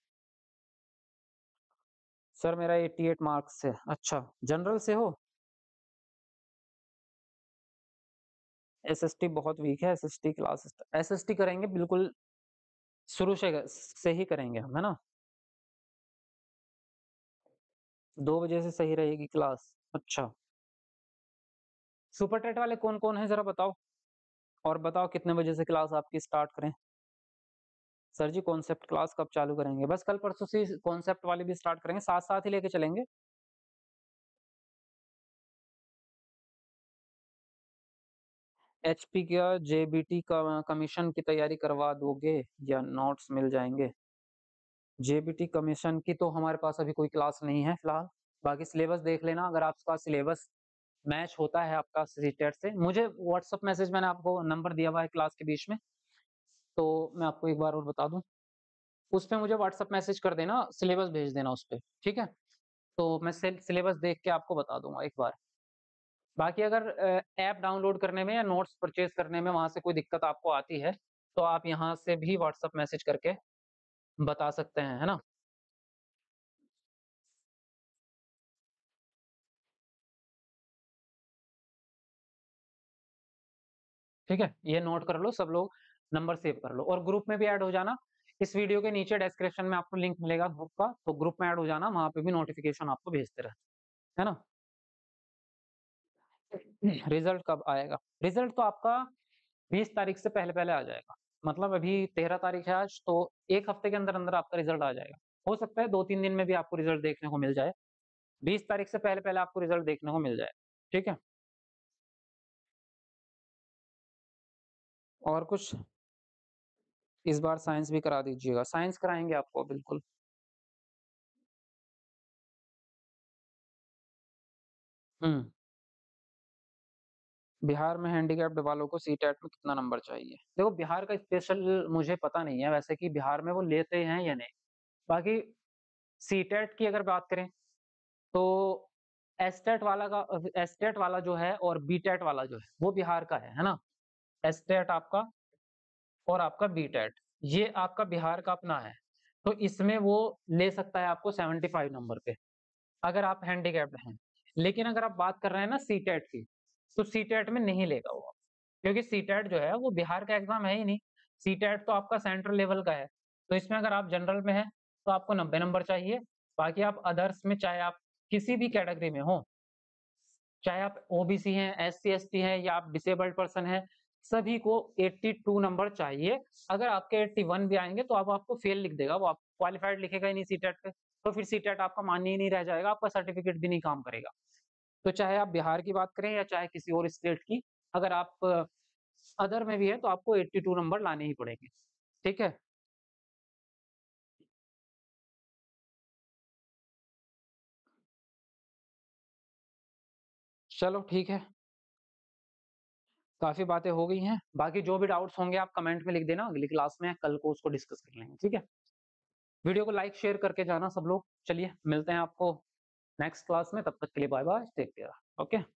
सर मेरा अठासी मार्क्स है। अच्छा, जनरल से हो? एस एस टी बहुत वीक है, S S T class S S T करेंगे बिल्कुल, शुरू से से ही करेंगे हम, है ना? दो बजे से सही रहेगी क्लास। अच्छा, सुपर टेट वाले कौन-कौन हैं ज़रा बताओ? और बताओ कितने बजे से क्लास आपकी स्टार्ट करें? सर जी कॉन्सेप्ट क्लास कब चालू करेंगे? बस कल परसों से कॉन्सेप्ट वाली भी स्टार्ट करेंगे, साथ-साथ ही लेके चलेंगे। एच पी क्या जे बी टी का कमीशन की तैयारी करवा दोगे या नोट्स मिल जाएँगे? जे बी टी कमीशन की तो हमारे पास अभी कोई क्लास नहीं है फिलहाल। बाकी सिलेबस देख लेना, अगर आपका सिलेबस मैच होता है आपका सी टेट से, मुझे व्हाट्सएप मैसेज, मैंने आपको नंबर दिया हुआ है क्लास के बीच में, तो मैं आपको एक बार और बता दूं, उस पे मुझे व्हाट्सएप मैसेज कर देना, सिलेबस भेज देना उस पे, ठीक है? तो मैं सिलेबस देख के आपको बता दूंगा एक बार। बाकी अगर ऐप डाउनलोड करने में या नोट्स परचेज करने में वहां से कोई दिक्कत आपको आती है, तो आप यहाँ से भी व्हाट्सएप मैसेज करके बता सकते हैं, है ना? ठीक है, ये नोट कर लो सब लोग, नंबर सेव कर लो और ग्रुप में भी ऐड हो जाना। इस वीडियो के नीचे डिस्क्रिप्शन में आपको लिंक मिलेगा ग्रुप का, तो ग्रुप में ऐड हो जाना, वहां पे भी नोटिफिकेशन आपको भेजते रहे, है ना? रिजल्ट कब आएगा? रिजल्ट तो आपका बीस तारीख से पहले पहले आ जाएगा। मतलब अभी तेरह तारीख है आज, तो एक हफ्ते के अंदर अंदर आपका रिजल्ट आ जाएगा। हो सकता है दो तीन दिन में भी आपको रिजल्ट देखने को मिल जाए। बीस तारीख से पहले पहले आपको रिजल्ट देखने को मिल जाए, ठीक है? और कुछ? इस बार साइंस भी करा दीजिएगा, साइंस कराएंगे आपको बिल्कुल। हम्म। बिहार में हैंडीकैप्ड वालों को सीटेट में कितना नंबर चाहिए? देखो, बिहार का स्पेशल मुझे पता नहीं है वैसे कि बिहार में वो लेते हैं या नहीं। बाकी सीटेट की अगर बात करें तो एसटेट वाला का एसटेट वाला जो है और बीटेट वाला जो है वो बिहार का है है ना? एसटेट आपका और आपका बीटेट, ये आपका बिहार का अपना है। तो इसमें वो ले सकता है आपको पचहत्तर नंबर पे, अगर आप हैंडीकैप्ड हैं। लेकिन अगर आप बात कर रहे हैं ना सीटेट की, तो सीटेट में नहीं लेगा वो, क्योंकि सीटेट जो है वो बिहार का एग्जाम है ही नहीं। सीटेट तो आपका सेंट्रल लेवल का है। तो इसमें अगर आप जनरल में हैं तो आपको नब्बे नंबर चाहिए। बाकी आप अदर्स में, चाहे आप किसी भी कैटेगरी में हो, चाहे आप ओबीसी हैं, एससी एसटी हैं या आप डिसेबल्ड पर्सन हैं, सभी को बयासी नंबर चाहिए। अगर आपके इक्यासी भी आएंगे तो अब आपको फेल लिख देगा वो, आप क्वालिफाइड लिखेगा ही नहीं सीटेट पे, तो फिर सीटेट आपका मान्य ही नहीं रह जाएगा, आपका सर्टिफिकेट भी नहीं काम करेगा। तो चाहे आप बिहार की बात करें या चाहे किसी और स्टेट की, अगर आप अदर में भी है तो आपको बयासी नंबर लाने ही पड़ेंगे, ठीक है? चलो ठीक है, काफी बातें हो गई हैं। बाकी जो भी डाउट्स होंगे आप कमेंट में लिख देना, अगली क्लास में कल को उसको डिस्कस कर लेंगे, ठीक है? वीडियो को लाइक शेयर करके जाना सब लोग। चलिए मिलते हैं आपको नेक्स्ट क्लास में, तब तक के लिए bye bye, take care, okay.